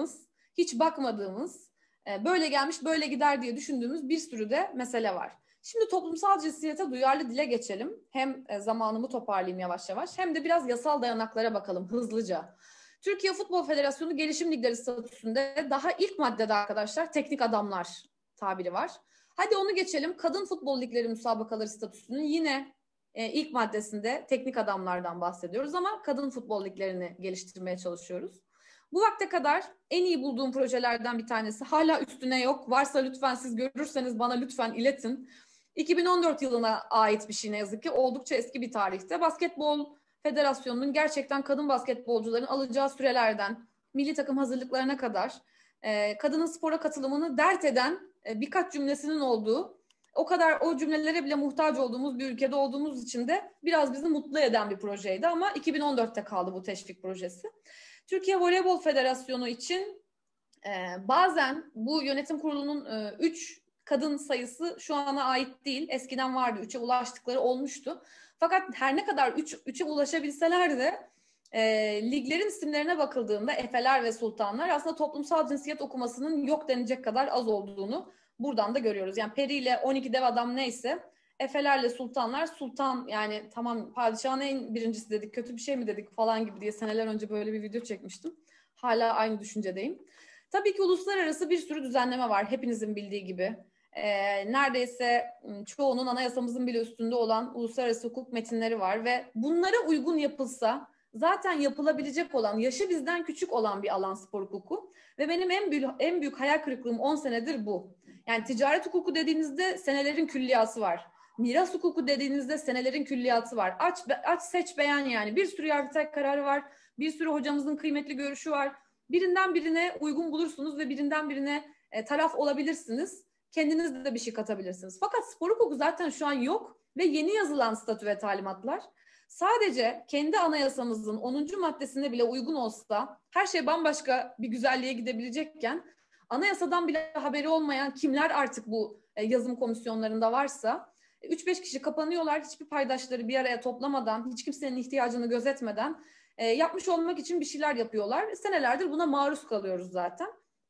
hiç bakmadığımız, e, böyle gelmiş böyle gider diye düşündüğümüz bir sürü de mesele var. Şimdi toplumsal cinsiyete duyarlı dile geçelim. Hem e, zamanımı toparlayayım yavaş yavaş, hem de biraz yasal dayanaklara bakalım hızlıca. Türkiye Futbol Federasyonu Gelişim Ligleri statüsünde daha ilk maddede arkadaşlar teknik adamlar tabiri var. Hadi onu geçelim. Kadın futbol ligleri müsabakaları statüsünün yine e, ilk maddesinde teknik adamlardan bahsediyoruz ama kadın futbol liglerini geliştirmeye çalışıyoruz. Bu vakte kadar en iyi bulduğum projelerden bir tanesi, hala üstüne yok. Varsa lütfen siz görürseniz bana lütfen iletin. iki bin on dört yılına ait bir şey ne yazık ki. Oldukça eski bir tarihte. Basketbol Federasyonu'nun gerçekten kadın basketbolcuların alacağı sürelerden milli takım hazırlıklarına kadar e, kadının spora katılımını dert eden e, birkaç cümlesinin olduğu, o kadar o cümlelere bile muhtaç olduğumuz bir ülkede olduğumuz için de biraz bizi mutlu eden bir projeydi ama iki bin on dörtte kaldı bu teşvik projesi. Türkiye Voleybol Federasyonu için e, bazen bu yönetim kurulunun üç e, kadın sayısı şu ana ait değil. Eskiden vardı, üçe ulaştıkları olmuştu. Fakat her ne kadar üçe ulaşabilseler de e, liglerin isimlerine bakıldığında Efeler ve Sultanlar aslında toplumsal cinsiyet okumasının yok denecek kadar az olduğunu buradan da görüyoruz. Yani Peri ile on iki dev adam neyse, Efelerle Sultanlar, Sultan yani tamam padişahın en birincisi dedik, kötü bir şey mi dedik falan gibi diye seneler önce böyle bir video çekmiştim. Hala aynı düşüncedeyim. Tabii ki uluslararası bir sürü düzenleme var hepinizin bildiği gibi. Ee, neredeyse çoğunun anayasamızın bile üstünde olan uluslararası hukuk metinleri var ve bunlara uygun yapılsa zaten yapılabilecek olan, yaşı bizden küçük olan bir alan spor hukuku ve benim en büyük, en büyük hayal kırıklığım on senedir bu. Yani ticaret hukuku dediğinizde senelerin külliyası var. Miras hukuku dediğinizde senelerin külliyatı var. Aç, aç seç beğen yani. Bir sürü yargıtay kararı var. Bir sürü hocamızın kıymetli görüşü var. Birinden birine uygun bulursunuz ve birinden birine e, taraf olabilirsiniz. Kendiniz de bir şey katabilirsiniz. Fakat spor hukuku zaten şu an yok ve yeni yazılan statü ve talimatlar sadece kendi anayasamızın onuncu maddesine bile uygun olsa her şey bambaşka bir güzelliğe gidebilecekken anayasadan bile haberi olmayan kimler artık bu e, yazım komisyonlarında varsa üç beş kişi kapanıyorlar, hiçbir paydaşları bir araya toplamadan, hiç kimsenin ihtiyacını gözetmeden e, yapmış olmak için bir şeyler yapıyorlar. Senelerdir buna maruz kalıyoruz zaten.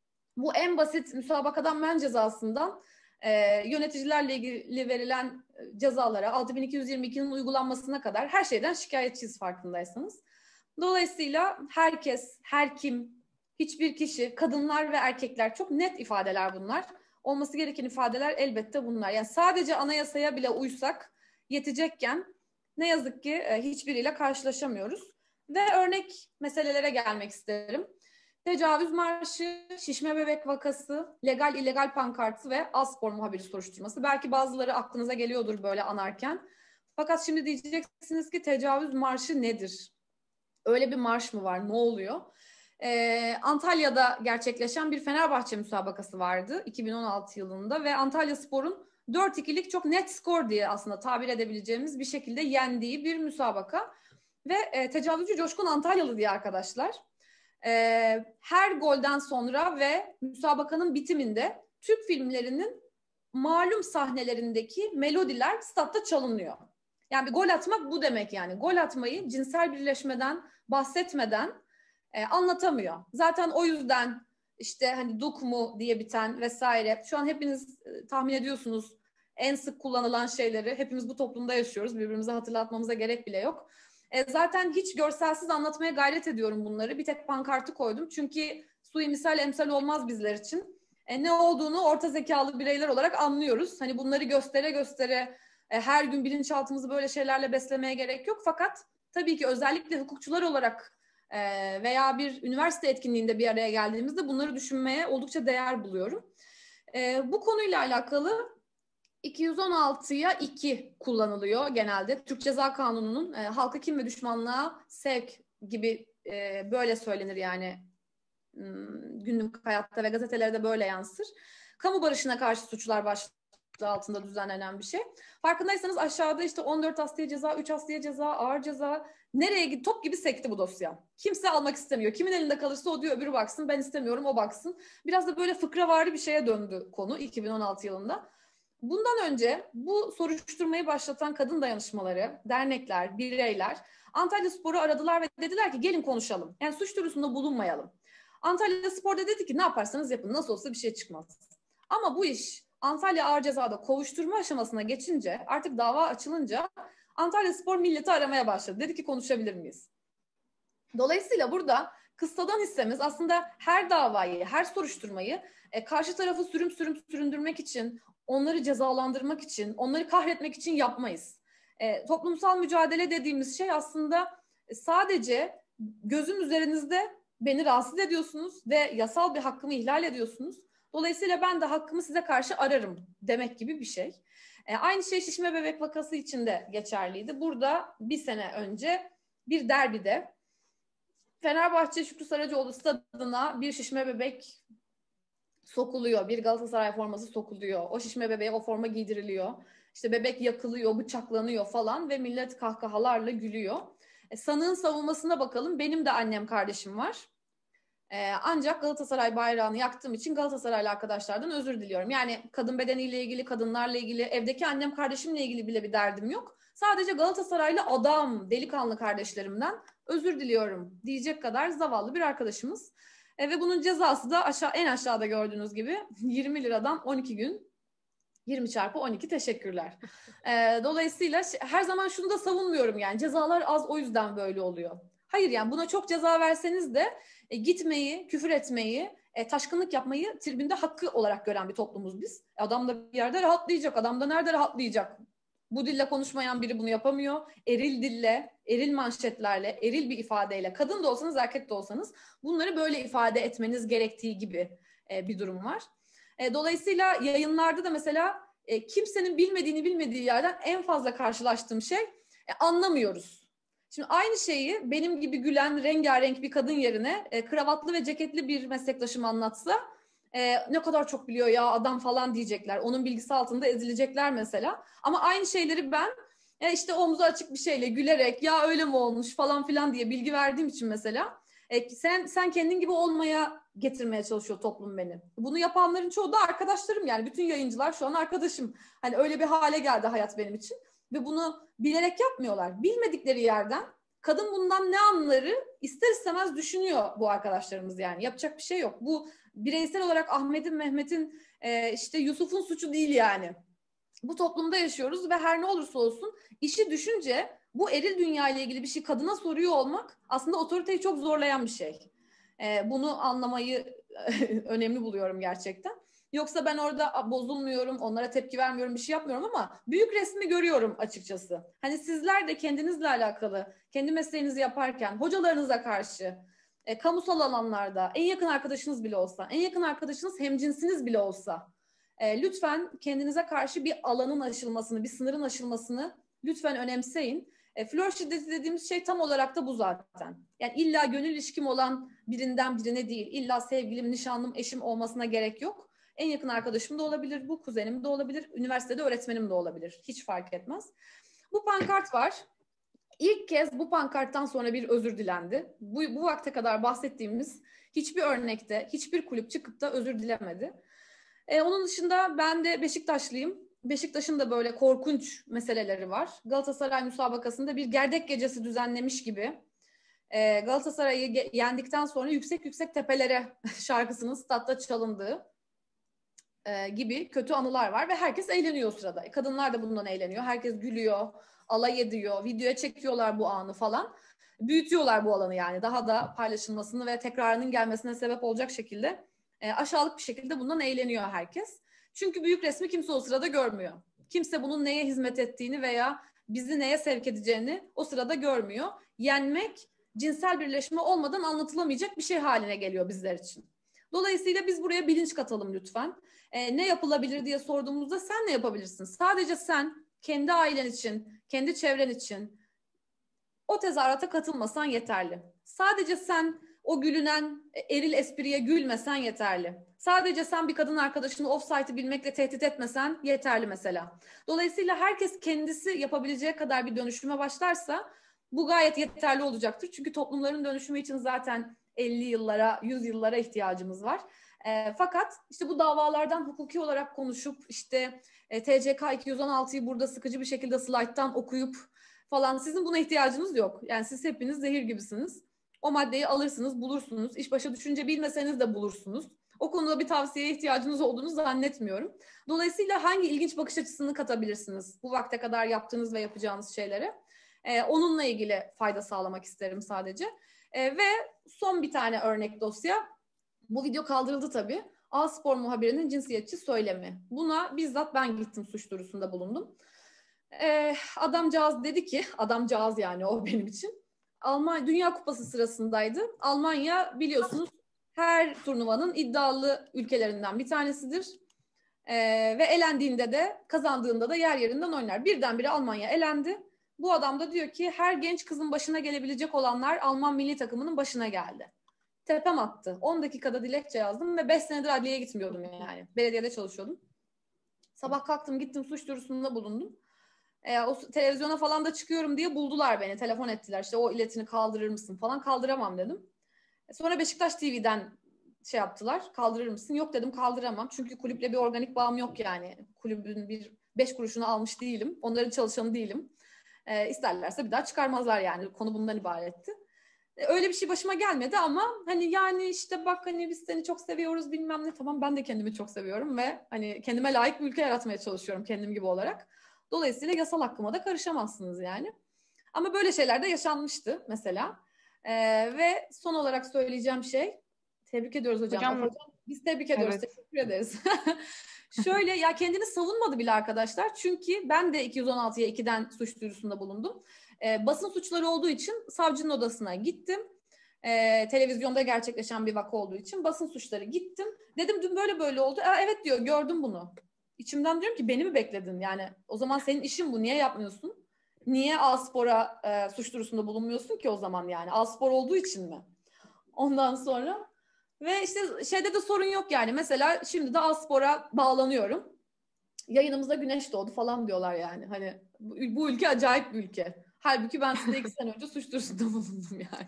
Bu en basit müsabakadan men cezasından e, yöneticilerle ilgili verilen cezalara, altı bin iki yüz yirmi ikinin uygulanmasına kadar her şeyden şikayetçiyiz farkındaysanız. Dolayısıyla herkes, her kim, hiçbir kişi, kadınlar ve erkekler, çok net ifadeler bunlar. Olması gereken ifadeler elbette bunlar. Yani sadece anayasaya bile uysak yetecekken ne yazık ki e, hiçbiriyle karşılaşamıyoruz. Ve örnek meselelere gelmek isterim. Tecavüz marşı, şişme bebek vakası, legal illegal pankartı ve Aspor muhabiri soruşturması. Belki bazıları aklınıza geliyordur böyle anarken. Fakat şimdi diyeceksiniz ki tecavüz marşı nedir? Öyle bir marş mı var? Ne oluyor? Ee, Antalya'da gerçekleşen bir Fenerbahçe müsabakası vardı iki bin on altı yılında ve Antalyaspor'un dört ikilik çok net skor diye aslında tabir edebileceğimiz bir şekilde yendiği bir müsabaka ve e, tecavüzcü Coşkun Antalyalı diye arkadaşlar. Ee, her golden sonra ve müsabakanın bitiminde Türk filmlerinin malum sahnelerindeki melodiler statta çalınıyor. Yani bir gol atmak bu demek yani. Gol atmayı cinsel birleşmeden bahsetmeden e, anlatamıyor. Zaten o yüzden işte hani duk mu diye biten vesaire. Şu an hepiniz e, tahmin ediyorsunuz en sık kullanılan şeyleri. Hepimiz bu toplumda yaşıyoruz. Birbirimize hatırlatmamıza gerek bile yok. E, zaten hiç görselsiz anlatmaya gayret ediyorum bunları. Bir tek pankartı koydum. Çünkü suimisal emsal olmaz bizler için. E, ne olduğunu orta zekalı bireyler olarak anlıyoruz. Hani bunları göstere göstere e, her gün bilinçaltımızı böyle şeylerle beslemeye gerek yok. Fakat tabii ki özellikle hukukçular olarak e, veya bir üniversite etkinliğinde bir araya geldiğimizde bunları düşünmeye oldukça değer buluyorum. E, bu konuyla alakalı iki yüz on altıya iki kullanılıyor genelde. Türk Ceza Kanunu'nun e, halka kin ve düşmanlığa sevk gibi e, böyle söylenir yani günlük hayatta ve gazetelerde böyle yansır. Kamu barışına karşı suçlar başlığı altında düzenlenen bir şey. Farkındaysanız aşağıda işte on dört asliye ceza, üç asliye ceza, ağır ceza. Nereye gitti? Top gibi sekti bu dosya. Kimse almak istemiyor. Kimin elinde kalırsa o diyor, öbürü baksın. Ben istemiyorum, o baksın. Biraz da böyle fıkravari bir şeye döndü konu iki bin on altı yılında. Bundan önce bu soruşturmayı başlatan kadın dayanışmaları, dernekler, bireyler Antalyaspor'u aradılar ve dediler ki gelin konuşalım. Yani suç duyurusunda bulunmayalım. Antalya Spor'da dedi ki ne yaparsanız yapın, nasıl olsa bir şey çıkmaz. Ama bu iş Antalya Ağır Ceza'da kovuşturma aşamasına geçince, artık dava açılınca Antalya Spor milleti aramaya başladı. Dedi ki konuşabilir miyiz? Dolayısıyla burada kıssadan hissemiz aslında her davayı, her soruşturmayı e, karşı tarafı sürüm sürüm süründürmek için, onları cezalandırmak için, onları kahretmek için yapmayız. E, toplumsal mücadele dediğimiz şey aslında sadece gözüm üzerinizde beni rahatsız ediyorsunuz ve yasal bir hakkımı ihlal ediyorsunuz. Dolayısıyla ben de hakkımı size karşı ararım demek gibi bir şey. E, aynı şey şişme bebek vakası için de geçerliydi. Burada bir sene önce bir derbide Fenerbahçe Şükrü Saracoğlu stadına bir şişme bebek sokuluyor. Bir Galatasaray forması sokuluyor. O şişme bebeğe o forma giydiriliyor. İşte bebek yakılıyor, bıçaklanıyor falan ve millet kahkahalarla gülüyor. E, sanığın savunmasına bakalım. Benim de annem, kardeşim var. E, ancak Galatasaray bayrağını yaktığım için Galatasaraylı arkadaşlardan özür diliyorum. Yani kadın bedeniyle ilgili, kadınlarla ilgili, evdeki annem kardeşimle ilgili bile bir derdim yok. Sadece Galatasaraylı adam, delikanlı kardeşlerimden özür diliyorum diyecek kadar zavallı bir arkadaşımız. E, ve bunun cezası da aşağı, en aşağıda gördüğünüz gibi yirmi liradan on iki gün. yirmi çarpı on iki teşekkürler. E, dolayısıyla her zaman şunu da savunmuyorum, yani cezalar az o yüzden böyle oluyor. Hayır, yani buna çok ceza verseniz de e, gitmeyi, küfür etmeyi, e, taşkınlık yapmayı tribünde hakkı olarak gören bir toplumuz biz. E, adam da bir yerde rahatlayacak, adam da nerede rahatlayacak? Bu dille konuşmayan biri bunu yapamıyor. Eril dille, eril manşetlerle, eril bir ifadeyle, kadın da olsanız erkek de olsanız bunları böyle ifade etmeniz gerektiği gibi e, bir durum var. E, dolayısıyla yayınlarda da mesela e, kimsenin bilmediğini bilmediği yerden en fazla karşılaştığım şey e, anlamıyoruz. Şimdi aynı şeyi benim gibi gülen rengarenk bir kadın yerine e, kravatlı ve ceketli bir meslektaşım anlatsa e, ne kadar çok biliyor ya adam falan diyecekler. Onun bilgisi altında ezilecekler mesela. Ama aynı şeyleri ben e, işte omzu açık bir şeyle gülerek ya öyle mi olmuş falan filan diye bilgi verdiğim için mesela e, sen sen kendin gibi olmaya getirmeye çalışıyor toplum beni. Bunu yapanların çoğu da arkadaşlarım, yani bütün yayıncılar şu an arkadaşım. Hani öyle bir hale geldi hayat benim için. Ve bunu bilerek yapmıyorlar. Bilmedikleri yerden kadın bundan ne anları ister istemez düşünüyor bu arkadaşlarımız yani. Yapacak bir şey yok. Bu bireysel olarak Ahmet'in, Mehmet'in, e, işte Yusuf'un suçu değil yani. Bu toplumda yaşıyoruz ve her ne olursa olsun işi düşünce bu eril dünya ile ilgili bir şey kadına soruyor olmak aslında otoriteyi çok zorlayan bir şey. E, bunu anlamayı önemli buluyorum gerçekten. Yoksa ben orada bozulmuyorum, onlara tepki vermiyorum, bir şey yapmıyorum ama büyük resmi görüyorum açıkçası. Hani sizler de kendinizle alakalı, kendi mesleğinizi yaparken hocalarınıza karşı, e, kamusal alanlarda en yakın arkadaşınız bile olsa, en yakın arkadaşınız hemcinsiniz bile olsa, e, lütfen kendinize karşı bir alanın aşılmasını, bir sınırın aşılmasını lütfen önemseyin. E, flört şiddeti dediğimiz şey tam olarak da bu zaten. Yani illa gönül ilişkim olan birinden birine değil, illa sevgilim, nişanlım, eşim olmasına gerek yok. En yakın arkadaşım da olabilir, bu kuzenim de olabilir, üniversitede öğretmenim de olabilir. Hiç fark etmez. Bu pankart var. İlk kez bu pankarttan sonra bir özür dilendi. Bu, bu vakte kadar bahsettiğimiz hiçbir örnekte, hiçbir kulüp çıkıp da özür dilemedi. Ee, onun dışında ben de Beşiktaşlıyım. Beşiktaş'ın da böyle korkunç meseleleri var. Galatasaray müsabakasında bir gerdek gecesi düzenlemiş gibi. Ee, Galatasaray'ı yendikten sonra Yüksek Yüksek Tepelere şarkısının statta çalındığı e, gibi kötü anılar var ve herkes eğleniyor o sırada. E, kadınlar da bundan eğleniyor. Herkes gülüyor, alay ediyor, videoya çekiyorlar bu anı falan. Büyütüyorlar bu alanı yani. Daha da paylaşılmasını ve tekrarının gelmesine sebep olacak şekilde e, aşağılık bir şekilde bundan eğleniyor herkes. Çünkü büyük resmi kimse o sırada görmüyor. Kimse bunun neye hizmet ettiğini veya bizi neye sevk edeceğini o sırada görmüyor. Yenmek cinsel birleşme olmadan anlatılamayacak bir şey haline geliyor bizler için. Dolayısıyla biz buraya bilinç katalım lütfen. Ee, ne yapılabilir diye sorduğumuzda sen ne yapabilirsin? Sadece sen kendi ailen için, kendi çevren için o tezahürata katılmasan yeterli. Sadece sen o gülünen eril espriye gülmesen yeterli. Sadece sen bir kadın arkadaşını offside'ı bilmekle tehdit etmesen yeterli mesela. Dolayısıyla herkes kendisi yapabileceği kadar bir dönüşüme başlarsa bu gayet yeterli olacaktır. Çünkü toplumların dönüşümü için zaten elli yıllara, yüz yıllara ihtiyacımız var. E, fakat işte bu davalardan hukuki olarak konuşup işte e, T C K iki yüz on altıyı burada sıkıcı bir şekilde slayttan okuyup falan sizin buna ihtiyacınız yok. Yani siz hepiniz zehir gibisiniz. O maddeyi alırsınız, bulursunuz. İş başa düşünce bilmeseniz de bulursunuz. O konuda bir tavsiyeye ihtiyacınız olduğunu zannetmiyorum. Dolayısıyla hangi ilginç bakış açısını katabilirsiniz bu vakte kadar yaptığınız ve yapacağınız şeylere? Ee, onunla ilgili fayda sağlamak isterim sadece. Ee, ve son bir tane örnek dosya. Bu video kaldırıldı tabii. A Spor muhabirinin cinsiyetçi söylemi. Buna bizzat ben gittim, suç duyurusunda bulundum. Ee, adamcağız dedi ki, adamcağız yani o benim için. Almanya Dünya Kupası sırasındaydı. Almanya biliyorsunuz her turnuvanın iddialı ülkelerinden bir tanesidir. Ee, ve elendiğinde de kazandığında da yer yerinden oynar. Birdenbire Almanya elendi. Bu adam da diyor ki her genç kızın başına gelebilecek olanlar Alman milli takımının başına geldi. Tepem attı. on dakikada dilekçe yazdım ve beş senedir adliyeye gitmiyordum yani. Belediyede çalışıyordum. Sabah kalktım, gittim, suç duyurusunda bulundum. E, o televizyona falan da çıkıyorum diye buldular beni. Telefon ettiler. İşte o iletini kaldırır mısın falan. Kaldıramam dedim. E, sonra Beşiktaş T V'den şey yaptılar. Kaldırır mısın? Yok dedim, kaldıramam. Çünkü kulüple bir organik bağım yok yani. Kulübün bir beş kuruşunu almış değilim. Onların çalışanı değilim. E, isterlerse bir daha çıkarmazlar yani. Konu bundan ibaretti. E, öyle bir şey başıma gelmedi ama hani yani işte bak hani biz seni çok seviyoruz bilmem ne. Tamam, ben de kendimi çok seviyorum ve hani kendime layık bir ülke yaratmaya çalışıyorum kendim gibi olarak. Dolayısıyla yasal hakkıma da karışamazsınız yani. Ama böyle şeyler de yaşanmıştı mesela. Ee, ve son olarak söyleyeceğim şey, tebrik ediyoruz hocam. Hocam, hocam biz tebrik ediyoruz, evet. teşekkür ederiz. Şöyle ya, kendini savunmadı bile arkadaşlar. Çünkü ben de iki yüz on altıya ikiden suç duyurusunda bulundum. Ee, basın suçları olduğu için savcının odasına gittim. Ee, televizyonda gerçekleşen bir vaka olduğu için basın suçları gittim. Dedim dün böyle böyle oldu. Aa, evet diyor, gördüm bunu. İçimden diyorum ki beni mi bekledin? Yani o zaman senin işin bu. Niye yapmıyorsun? Niye A-Spor'a e, suç duyurusunda bulunmuyorsun ki o zaman yani? A-Spor olduğu için mi? Ondan sonra ve işte şeyde de sorun yok yani. Mesela şimdi de A-Spor'a bağlanıyorum. Yayınımızda güneş doğdu falan diyorlar yani. Hani bu, bu ülke acayip bir ülke. Halbuki ben size iki sene önce suç duyurusunda bulundum yani.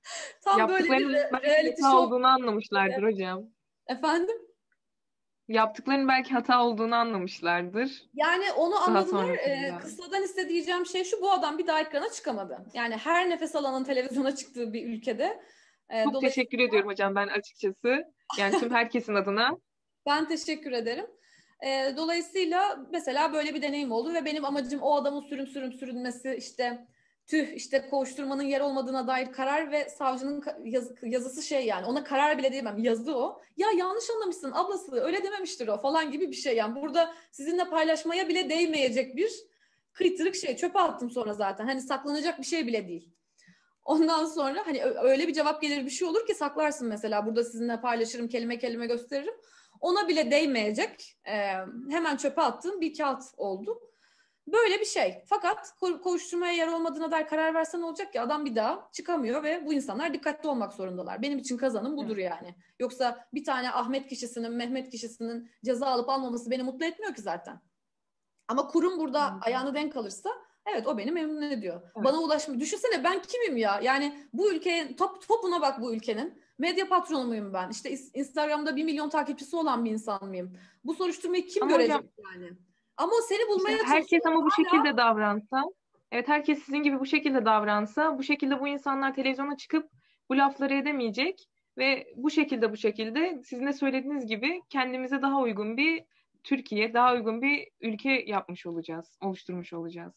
Tam böyle bir Yaptıklarının re- belki reality hata show. olduğunu anlamışlardır hocam. Efendim? Yaptıklarının belki hata olduğunu anlamışlardır. Yani onu Daha anladılar. Ee, sonrasında. kısadan istediğim şey şu: bu adam bir daha ekrana çıkamadı. Yani her nefes alanın televizyona çıktığı bir ülkede. E, Çok dolayısıyla teşekkür ediyorum hocam ben açıkçası. Yani tüm herkesin adına. ben teşekkür ederim. E, dolayısıyla mesela böyle bir deneyim oldu ve benim amacım o adamın sürüm sürüm sürünmesi, işte tüh işte kovuşturmanın yer olmadığına dair karar ve savcının yazı, yazısı şey yani, ona karar bile diyemem, yazı o. Ya yanlış anlamışsın ablası, öyle dememiştir o falan gibi bir şey yani. Burada sizinle paylaşmaya bile değmeyecek bir kıytırık şey, çöpe attım sonra zaten. Hani saklanacak bir şey bile değil. Ondan sonra hani öyle bir cevap gelir, bir şey olur ki saklarsın mesela. Burada sizinle paylaşırım, kelime kelime gösteririm. Ona bile değmeyecek, e, hemen çöpe attığım bir kağıt oldu. Böyle bir şey. Fakat kovuşturmaya yer olmadığına dair karar versen olacak ki adam bir daha çıkamıyor ve bu insanlar dikkatli olmak zorundalar. Benim için kazanım budur yani. Yoksa bir tane Ahmet kişisinin, Mehmet kişisinin ceza alıp almaması beni mutlu etmiyor ki zaten. Ama kurum burada hmm. ayağını denk alırsa evet, o beni memnun ediyor. Evet. Bana ulaşma. Düşünsene ben kimim ya? Yani bu ülkenin top, topuna bak bu ülkenin. Medya patronu muyum ben? İşte Instagram'da bir milyon takipçisi olan bir insan mıyım? Bu soruşturmayı kim ama görecek hocam, yani? Ama o seni bulmaya işte herkes ama bu hala şekilde davransa, evet herkes sizin gibi bu şekilde davransa, bu şekilde bu insanlar televizyona çıkıp bu lafları edemeyecek ve bu şekilde bu şekilde sizin de söylediğiniz gibi kendimize daha uygun bir Türkiye, daha uygun bir ülke yapmış olacağız, oluşturmuş olacağız.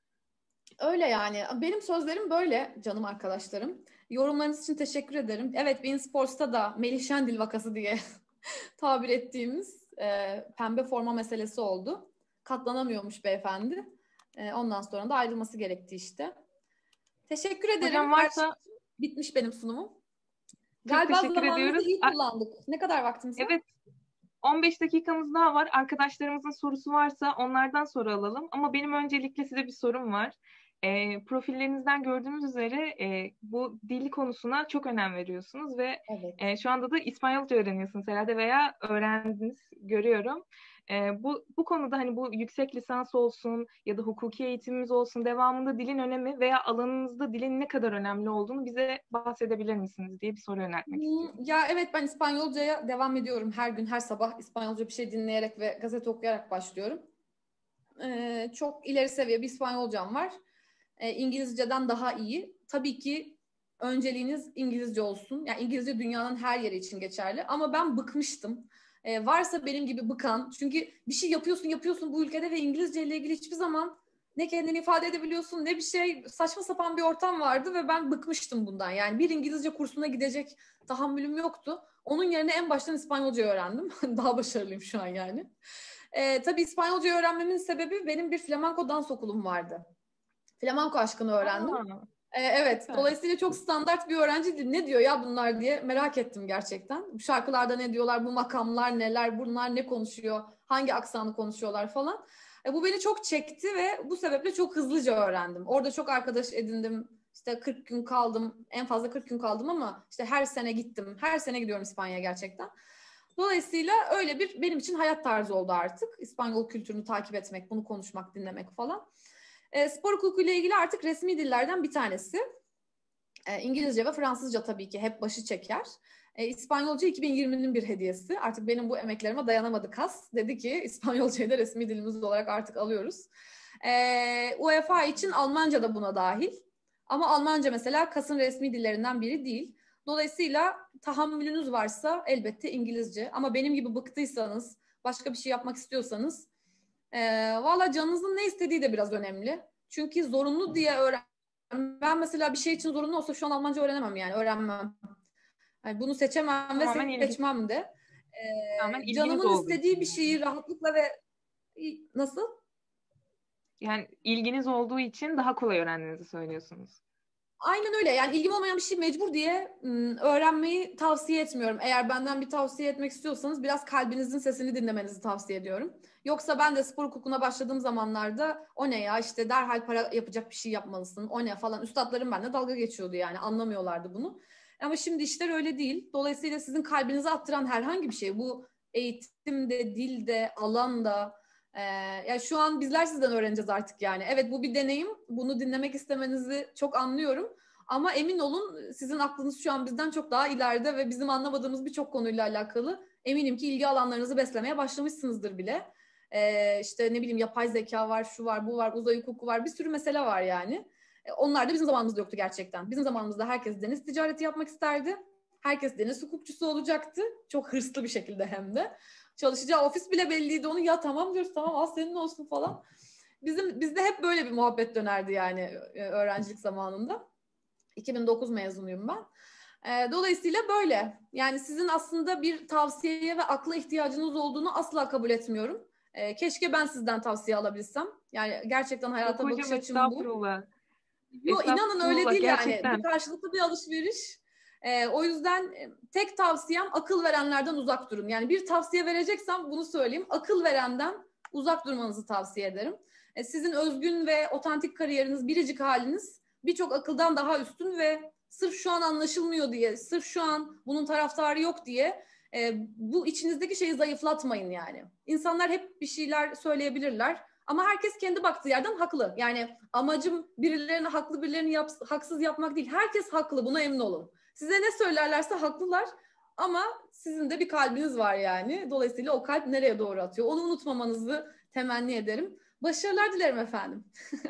Öyle yani. Benim sözlerim böyle canım arkadaşlarım. Yorumlarınız için teşekkür ederim. Evet, Bein Sports'ta da Melih Şendil vakası diye tabir ettiğimiz e, pembe forma meselesi oldu. Katlanamıyormuş beyefendi. E, ondan sonra da ayrılması gerekti işte. Teşekkür ederim. Hocam varsa... Bitmiş benim sunumum. Çok Galiba teşekkür zamanımızı ediyoruz. iyi kullandık. Ne kadar vaktimiz var? Evet. on beş dakikamız daha var. Arkadaşlarımızın sorusu varsa onlardan soru alalım. Ama benim öncelikle size bir sorum var. E, profillerinizden gördüğümüz üzere e, bu dil konusuna çok önem veriyorsunuz ve evet. e, şu anda da İspanyolca öğreniyorsunuz herhalde veya öğrendiniz, görüyorum. E, bu bu konuda hani bu yüksek lisans olsun ya da hukuki eğitimimiz olsun, devamında dilin önemi veya alanınızda dilin ne kadar önemli olduğunu bize bahsedebilir misiniz diye bir soru yöneltmek hmm, istiyorum. Ya evet, ben İspanyolcaya devam ediyorum. Her gün, her sabah İspanyolca bir şey dinleyerek ve gazete okuyarak başlıyorum. Ee, çok ileri seviye bir İspanyolcam var. Ee, İngilizceden daha iyi. Tabii ki önceliğiniz İngilizce olsun. Yani İngilizce dünyanın her yeri için geçerli. Ama ben bıkmıştım. Ee, varsa benim gibi bıkan, çünkü bir şey yapıyorsun yapıyorsun bu ülkede ve İngilizce ile ilgili hiçbir zaman ne kendini ifade edebiliyorsun ne bir şey, saçma sapan bir ortam vardı ve ben bıkmıştım bundan. Yani bir İngilizce kursuna gidecek tahammülüm yoktu. Onun yerine en baştan İspanyolca öğrendim. Daha başarılıyım şu an yani. Ee, tabii İspanyolca öğrenmemin sebebi benim bir flamenco dans okulum vardı. Flamenco aşkını öğrendim. Aa, Ee, evet, süper. dolayısıyla çok standart bir öğrenciydim. Ne diyor ya bunlar diye merak ettim gerçekten. Bu şarkılarda ne diyorlar, bu makamlar neler, bunlar ne konuşuyor, hangi aksanı konuşuyorlar falan. E, bu beni çok çekti ve bu sebeple çok hızlıca öğrendim. Orada çok arkadaş edindim. İşte kırk gün kaldım, en fazla kırk gün kaldım ama işte her sene gittim. Her sene gidiyorum İspanya'ya gerçekten. Dolayısıyla öyle bir benim için hayat tarzı oldu artık. İspanyol kültürünü takip etmek, bunu konuşmak, dinlemek falan. E, spor hukuku ile ilgili artık resmi dillerden bir tanesi. E, İngilizce ve Fransızca tabii ki hep başı çeker. E, İspanyolca iki bin yirminin bir hediyesi. Artık benim bu emeklerime dayanamadı kas. Dedi ki İspanyolcayı da resmi dilimiz olarak artık alıyoruz. E, UEFA için Almanca da buna dahil. Ama Almanca mesela kasın resmi dillerinden biri değil. Dolayısıyla tahammülünüz varsa elbette İngilizce. Ama benim gibi bıktıysanız, başka bir şey yapmak istiyorsanız, e, valla canınızın ne istediği de biraz önemli. Çünkü zorunlu diye öğren. Ben mesela bir şey için zorunlu olsa şu an Almanca öğrenemem yani öğrenmem. Yani bunu seçemem ve Tamamen ilgi, seçmem de. tamamen Ee, ilginiz canımın olduğu istediği için bir yani. şeyi rahatlıkla ve nasıl? Yani ilginiz olduğu için daha kolay öğrendiğinizi söylüyorsunuz. Aynen öyle. Yani ilgim olmayan bir şey mecbur diye ım, öğrenmeyi tavsiye etmiyorum. Eğer benden bir tavsiye etmek istiyorsanız biraz kalbinizin sesini dinlemenizi tavsiye ediyorum. Yoksa ben de spor hukukuna başladığım zamanlarda o ne ya işte derhal para yapacak bir şey yapmalısın. O ne falan. Üstadlarım benimle dalga geçiyordu yani anlamıyorlardı bunu. Ama şimdi işler öyle değil. Dolayısıyla sizin kalbinize attıran herhangi bir şey bu eğitimde, dilde, alanda. Ee, ya şu an bizler sizden öğreneceğiz artık yani. Evet bu bir deneyim. Bunu dinlemek istemenizi çok anlıyorum. Ama emin olun sizin aklınız şu an bizden çok daha ileride ve bizim anlamadığımız birçok konuyla alakalı eminim ki ilgi alanlarınızı beslemeye başlamışsınızdır bile. Ee, işte ne bileyim yapay zeka var, şu var, bu var, uzay hukuku var. Bir sürü mesele var yani. Ee, onlar da bizim zamanımızda yoktu gerçekten. Bizim zamanımızda herkes deniz ticareti yapmak isterdi. Herkes deniz hukukçusu olacaktı. Çok hırslı bir şekilde hem de. Çalışacağı ofis bile belliydi onu. Ya tamam diyoruz tamam al senin olsun falan. Bizim bizde hep böyle bir muhabbet dönerdi yani öğrencilik zamanında. iki bin dokuz mezunuyum ben. E, dolayısıyla böyle. Yani sizin aslında bir tavsiyeye ve akla ihtiyacınız olduğunu asla kabul etmiyorum. E, keşke ben sizden tavsiye alabilsem. Yani gerçekten Yok hayata hocam bakış açım bu. estağfurullah. Yo inanın öyle Estağfurullah değil yani. Bir gerçekten. karşılıklı bir alışveriş. Ee, o yüzden e, tek tavsiyem akıl verenlerden uzak durun. Yani bir tavsiye vereceksem bunu söyleyeyim. Akıl verenden uzak durmanızı tavsiye ederim. E, sizin özgün ve otantik kariyeriniz, biricik haliniz birçok akıldan daha üstün ve sırf şu an anlaşılmıyor diye, sırf şu an bunun taraftarı yok diye e, bu içinizdeki şeyi zayıflatmayın yani. İnsanlar hep bir şeyler söyleyebilirler. Ama herkes kendi baktığı yerden haklı. Yani amacım birilerini haklı birilerini yap, haksız yapmak değil. Herkes haklı buna emin olun. Size ne söylerlerse haklılar ama sizin de bir kalbiniz var yani. Dolayısıyla o kalp nereye doğru atıyor? Onu unutmamanızı temenni ederim. Başarılar dilerim efendim.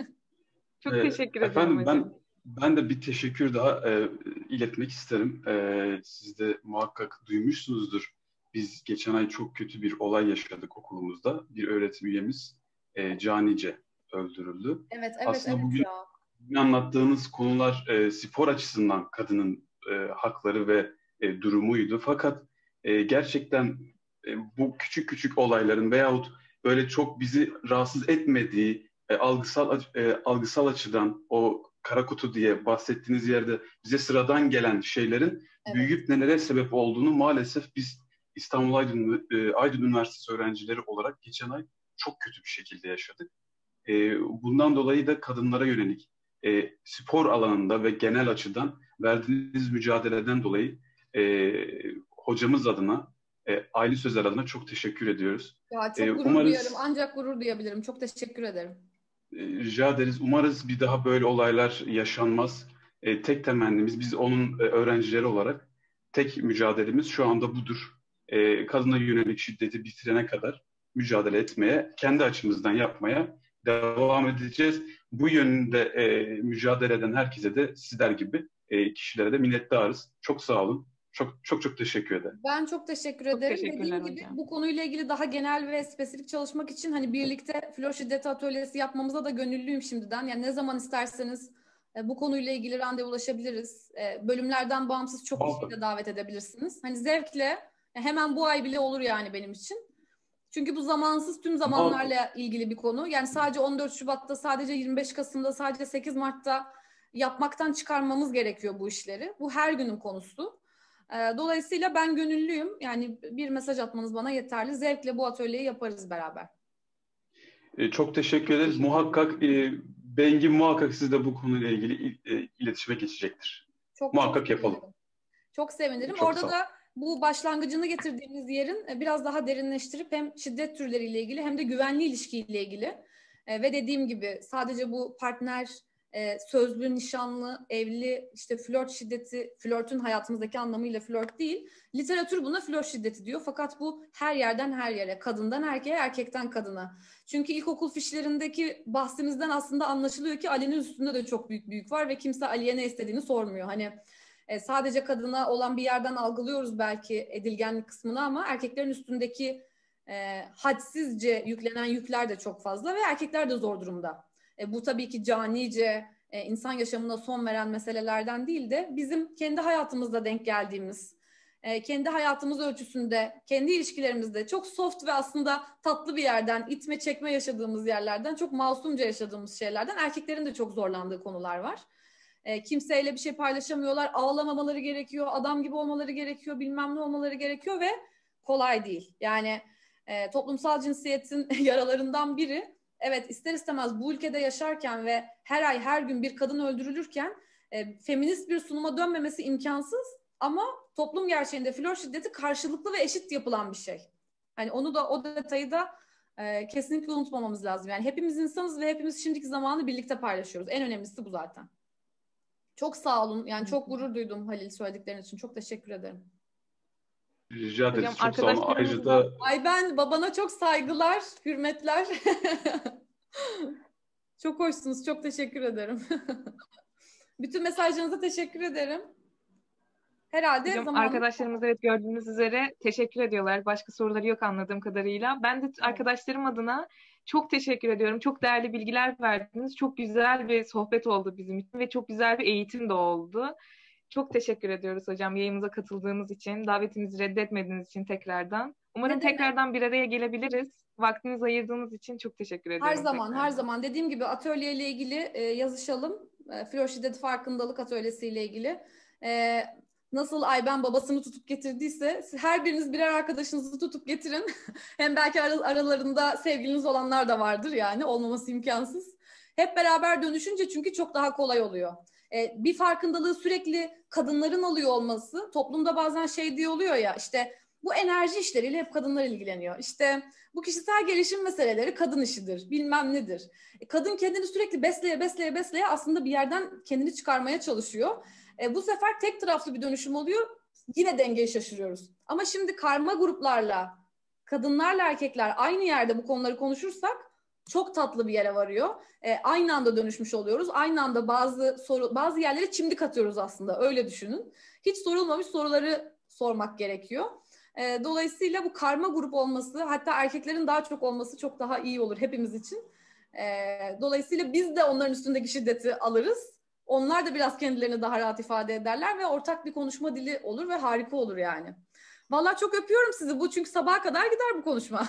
Çok Ee, teşekkür ediyorum efendim hocam. ben ben de bir teşekkür daha e, iletmek isterim. E, siz de muhakkak duymuşsunuzdur. Biz geçen ay çok kötü bir olay yaşadık okulumuzda. Bir öğretim üyemiz e, canice öldürüldü. Evet, evet, Aslında evet bugün, ya. bugün anlattığımız konular e, spor açısından kadının e, hakları ve e, durumuydu. Fakat e, gerçekten e, bu küçük küçük olayların veyahut böyle çok bizi rahatsız etmediği e, algısal e, algısal açıdan o kara kutu diye bahsettiğiniz yerde bize sıradan gelen şeylerin Evet. büyüyüp nelere sebep olduğunu maalesef biz İstanbul Aydın, e, Aydın Üniversitesi öğrencileri olarak geçen ay çok kötü bir şekilde yaşadık. E, bundan dolayı da kadınlara yönelik e, spor alanında ve genel açıdan verdiğiniz mücadeleden dolayı e, hocamız adına, e, Aile Sözer adına çok teşekkür ediyoruz. Ya çok E, gurur umarız, duyarım. Ancak gurur duyabilirim. Çok teşekkür ederim. e, rica ederiz. Umarız bir daha böyle olaylar yaşanmaz. E, tek temennimiz, biz onun e, öğrencileri olarak tek mücadelemiz şu anda budur. E, kadına yönelik şiddeti bitirene kadar mücadele etmeye, kendi açımızdan yapmaya devam edeceğiz. Bu yönde e, mücadele eden herkese de sizler gibi e, kişilere de minnettarız. Çok sağ olun. Çok çok çok teşekkür ederim. Ben çok teşekkür Çok ederim. teşekkürler Dediğim gibi hocam. bu konuyla ilgili daha genel ve spesifik çalışmak için hani birlikte flör şiddeti atölyesi yapmamıza da gönüllüyüm şimdiden. Yani ne zaman isterseniz e, bu konuyla ilgili randevulaşabiliriz. E, bölümlerden bağımsız çok kişiyi de davet edebilirsiniz. Hani zevkle hemen bu ay bile olur yani benim için. Çünkü bu zamansız tüm zamanlarla ilgili bir konu. Yani sadece on dört Şubat'ta, sadece yirmi beş Kasım'da, sadece sekiz Mart'ta yapmaktan çıkarmamız gerekiyor bu işleri. Bu her günün konusu. Dolayısıyla ben gönüllüyüm. Yani bir mesaj atmanız bana yeterli. Zevkle bu atölyeyi yaparız beraber. E, çok teşekkür ederiz. Muhakkak e, Bengin muhakkak sizle bu konuyla ilgili e, iletişime geçecektir. Çok, muhakkak çok yapalım. Çok sevinirim. Çok Orada da bu başlangıcını getirdiğimiz yerin biraz daha derinleştirip hem şiddet türleriyle ilgili hem de güvenli ilişkiyle ilgili e, ve dediğim gibi sadece bu partner, e, sözlü, nişanlı, evli, işte flört şiddeti, flörtün hayatımızdaki anlamıyla flört değil. Literatür buna flört şiddeti diyor. Fakat bu her yerden her yere, kadından erkeğe, erkekten kadına. Çünkü ilkokul fişlerindeki bahsimizden aslında anlaşılıyor ki Ali'nin üstünde de çok büyük büyük var ve kimse Ali'ye ne istediğini sormuyor. Hani E, sadece kadına olan bir yerden algılıyoruz belki edilgenlik kısmını ama erkeklerin üstündeki e, hadsizce yüklenen yükler de çok fazla ve erkekler de zor durumda. E, bu tabii ki canice e, insan yaşamına son veren meselelerden değil de bizim kendi hayatımızda denk geldiğimiz, e, kendi hayatımız ölçüsünde, kendi ilişkilerimizde çok soft ve aslında tatlı bir yerden, itme çekme yaşadığımız yerlerden, çok masumca yaşadığımız şeylerden erkeklerin de çok zorlandığı konular var. E, kimseyle bir şey paylaşamıyorlar, ağlamamaları gerekiyor, adam gibi olmaları gerekiyor, bilmem ne olmaları gerekiyor ve kolay değil. Yani e, toplumsal cinsiyetin yaralarından biri, evet ister istemez bu ülkede yaşarken ve her ay her gün bir kadın öldürülürken e, feminist bir sunuma dönmemesi imkansız ama toplum gerçeğinde flör şiddeti karşılıklı ve eşit yapılan bir şey. Hani onu da o detayı da e, kesinlikle unutmamamız lazım. Yani hepimiz insanız ve hepimiz şimdiki zamanı birlikte paylaşıyoruz. En önemlisi bu zaten. Çok sağ olun. Yani çok gurur duydum Halil söylediklerin için. Çok teşekkür ederim. Rica ederiz. Hocam, çok sağ olun. Ayrıca da Ay ben babana çok saygılar, hürmetler. Çok hoşsunuz. Çok teşekkür ederim. Bütün mesajlarınıza teşekkür ederim. Herhalde Hocam, zamanı... arkadaşlarımız evet gördüğünüz üzere teşekkür ediyorlar. Başka soruları yok anladığım kadarıyla. Ben de arkadaşlarım adına çok teşekkür ediyorum. Çok değerli bilgiler verdiniz. Çok güzel bir sohbet oldu bizim için ve çok güzel bir eğitim de oldu. Çok teşekkür ediyoruz hocam yayınımıza katıldığınız için, davetimizi reddetmediğiniz için tekrardan. Umarım tekrardan bir araya gelebiliriz. Vaktinizi ayırdığınız için çok teşekkür ederim. Her zaman, tekrardan. her zaman. Dediğim gibi atölyeyle ilgili e, yazışalım. E, flör şiddeti farkındalık atölyesiyle ilgili. E, nasıl Ayben babasını tutup getirdiyse her biriniz birer arkadaşınızı tutup getirin. Hem belki ar- aralarında sevgiliniz olanlar da vardır yani. Olmaması imkansız. Hep beraber dönüşünce çünkü çok daha kolay oluyor. E, bir farkındalığı sürekli kadınların alıyor olması, toplumda bazen şey diye oluyor ya, işte bu enerji işleriyle hep kadınlar ilgileniyor. İşte bu kişisel gelişim meseleleri kadın işidir, bilmem nedir. E, kadın kendini sürekli besleye besleye besleye aslında bir yerden kendini çıkarmaya çalışıyor. E, bu sefer tek taraflı bir dönüşüm oluyor, yine dengeyi şaşırıyoruz. Ama şimdi karma gruplarla, kadınlarla erkekler aynı yerde bu konuları konuşursak çok tatlı bir yere varıyor. E, aynı anda dönüşmüş oluyoruz. Aynı anda bazı soru, bazı yerlere çimdik atıyoruz aslında. Öyle düşünün. Hiç sorulmamış soruları sormak gerekiyor. E, dolayısıyla bu karma grup olması, hatta erkeklerin daha çok olması çok daha iyi olur hepimiz için. E, dolayısıyla biz de onların üstündeki şiddeti alırız. Onlar da biraz kendilerini daha rahat ifade ederler ve ortak bir konuşma dili olur ve harika olur yani. Vallahi çok öpüyorum sizi. Bu çünkü sabaha kadar gider bu konuşma.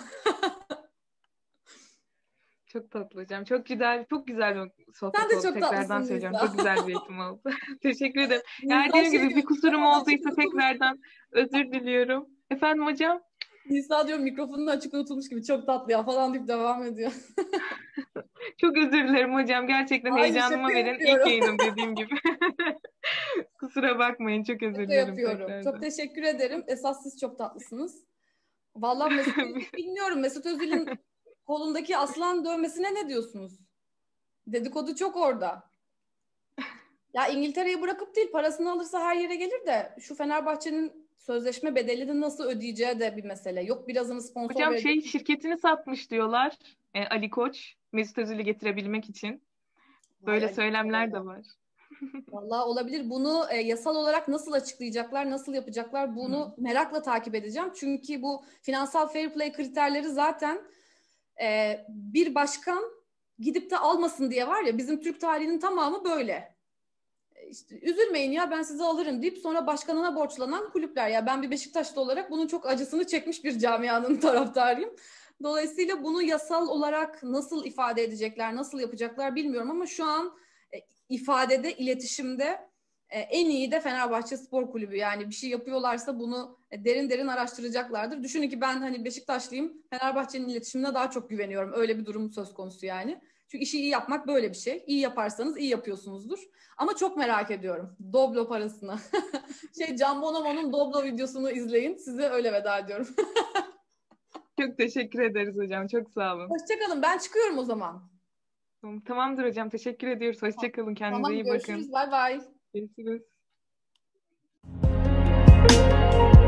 Çok tatlı hocam. Çok güzel, çok güzel bir sohbet Sen de oldu. çok Tekrardan tatlısın söylüyorum. Nisa. Çok güzel bir eğitim oldu. Teşekkür ederim. Nisa Eğer dediğim şey gibi diyor, bir kusurum mikrofonu olduysa açık unutulmuş. tekrardan özür diliyorum. Efendim hocam? Nisa diyor mikrofonun açık unutulmuş gibi çok tatlı ya falan deyip devam ediyor. Çok özür dilerim hocam. Gerçekten Aynı heyecanıma şaka verin. yapıyorum. İlk yayınım dediğim gibi. Kusura bakmayın. Çok özür Şaka dilerim yapıyorum. tekrardan. Çok teşekkür ederim. Esas siz çok tatlısınız. Vallahi Mesut Özil bilmiyorum. Mesut Özil'in kolundaki aslan dövmesine ne diyorsunuz? Dedikodu çok orada. Ya İngiltere'yi bırakıp değil, parasını alırsa her yere gelir de şu Fenerbahçe'nin sözleşme bedelini nasıl ödeyeceği de bir mesele. Yok birazını sponsor Hocam verecek. şey şirketini satmış diyorlar. E, Ali Koç Mesut Özil'i getirebilmek için. Böyle Vay, söylemler de var. Vallahi olabilir. Bunu e, yasal olarak nasıl açıklayacaklar, nasıl yapacaklar bunu hmm. merakla takip edeceğim. Çünkü bu finansal fair play kriterleri zaten e, bir başkan gidip de almasın diye var ya, bizim Türk tarihinin tamamı böyle. İşte, üzülmeyin ya ben sizi alırım deyip sonra başkanına borçlanan kulüpler. Ya ben bir Beşiktaşlı olarak bunun çok acısını çekmiş bir camianın taraftarıyım. Dolayısıyla bunu yasal olarak nasıl ifade edecekler, nasıl yapacaklar bilmiyorum ama şu an e, ifadede, iletişimde e, en iyi de Fenerbahçe Spor Kulübü. Yani bir şey yapıyorlarsa bunu e, derin derin araştıracaklardır. Düşünün ki ben hani Beşiktaşlıyım, Fenerbahçe'nin iletişimine daha çok güveniyorum. Öyle bir durum söz konusu yani. Çünkü işi iyi yapmak böyle bir şey. İyi yaparsanız iyi yapıyorsunuzdur. Ama çok merak ediyorum Doblo parasını. şey Can Bonomo'nun Doblo videosunu izleyin. Size öyle veda ediyorum. Çok teşekkür ederiz hocam. Çok sağ olun. Hoşçakalın. Ben çıkıyorum o zaman. Tamamdır hocam. Teşekkür ediyoruz. Hoşçakalın. Kendinize tamam, iyi görüşürüz. bakın. Bay bay. Görüşürüz.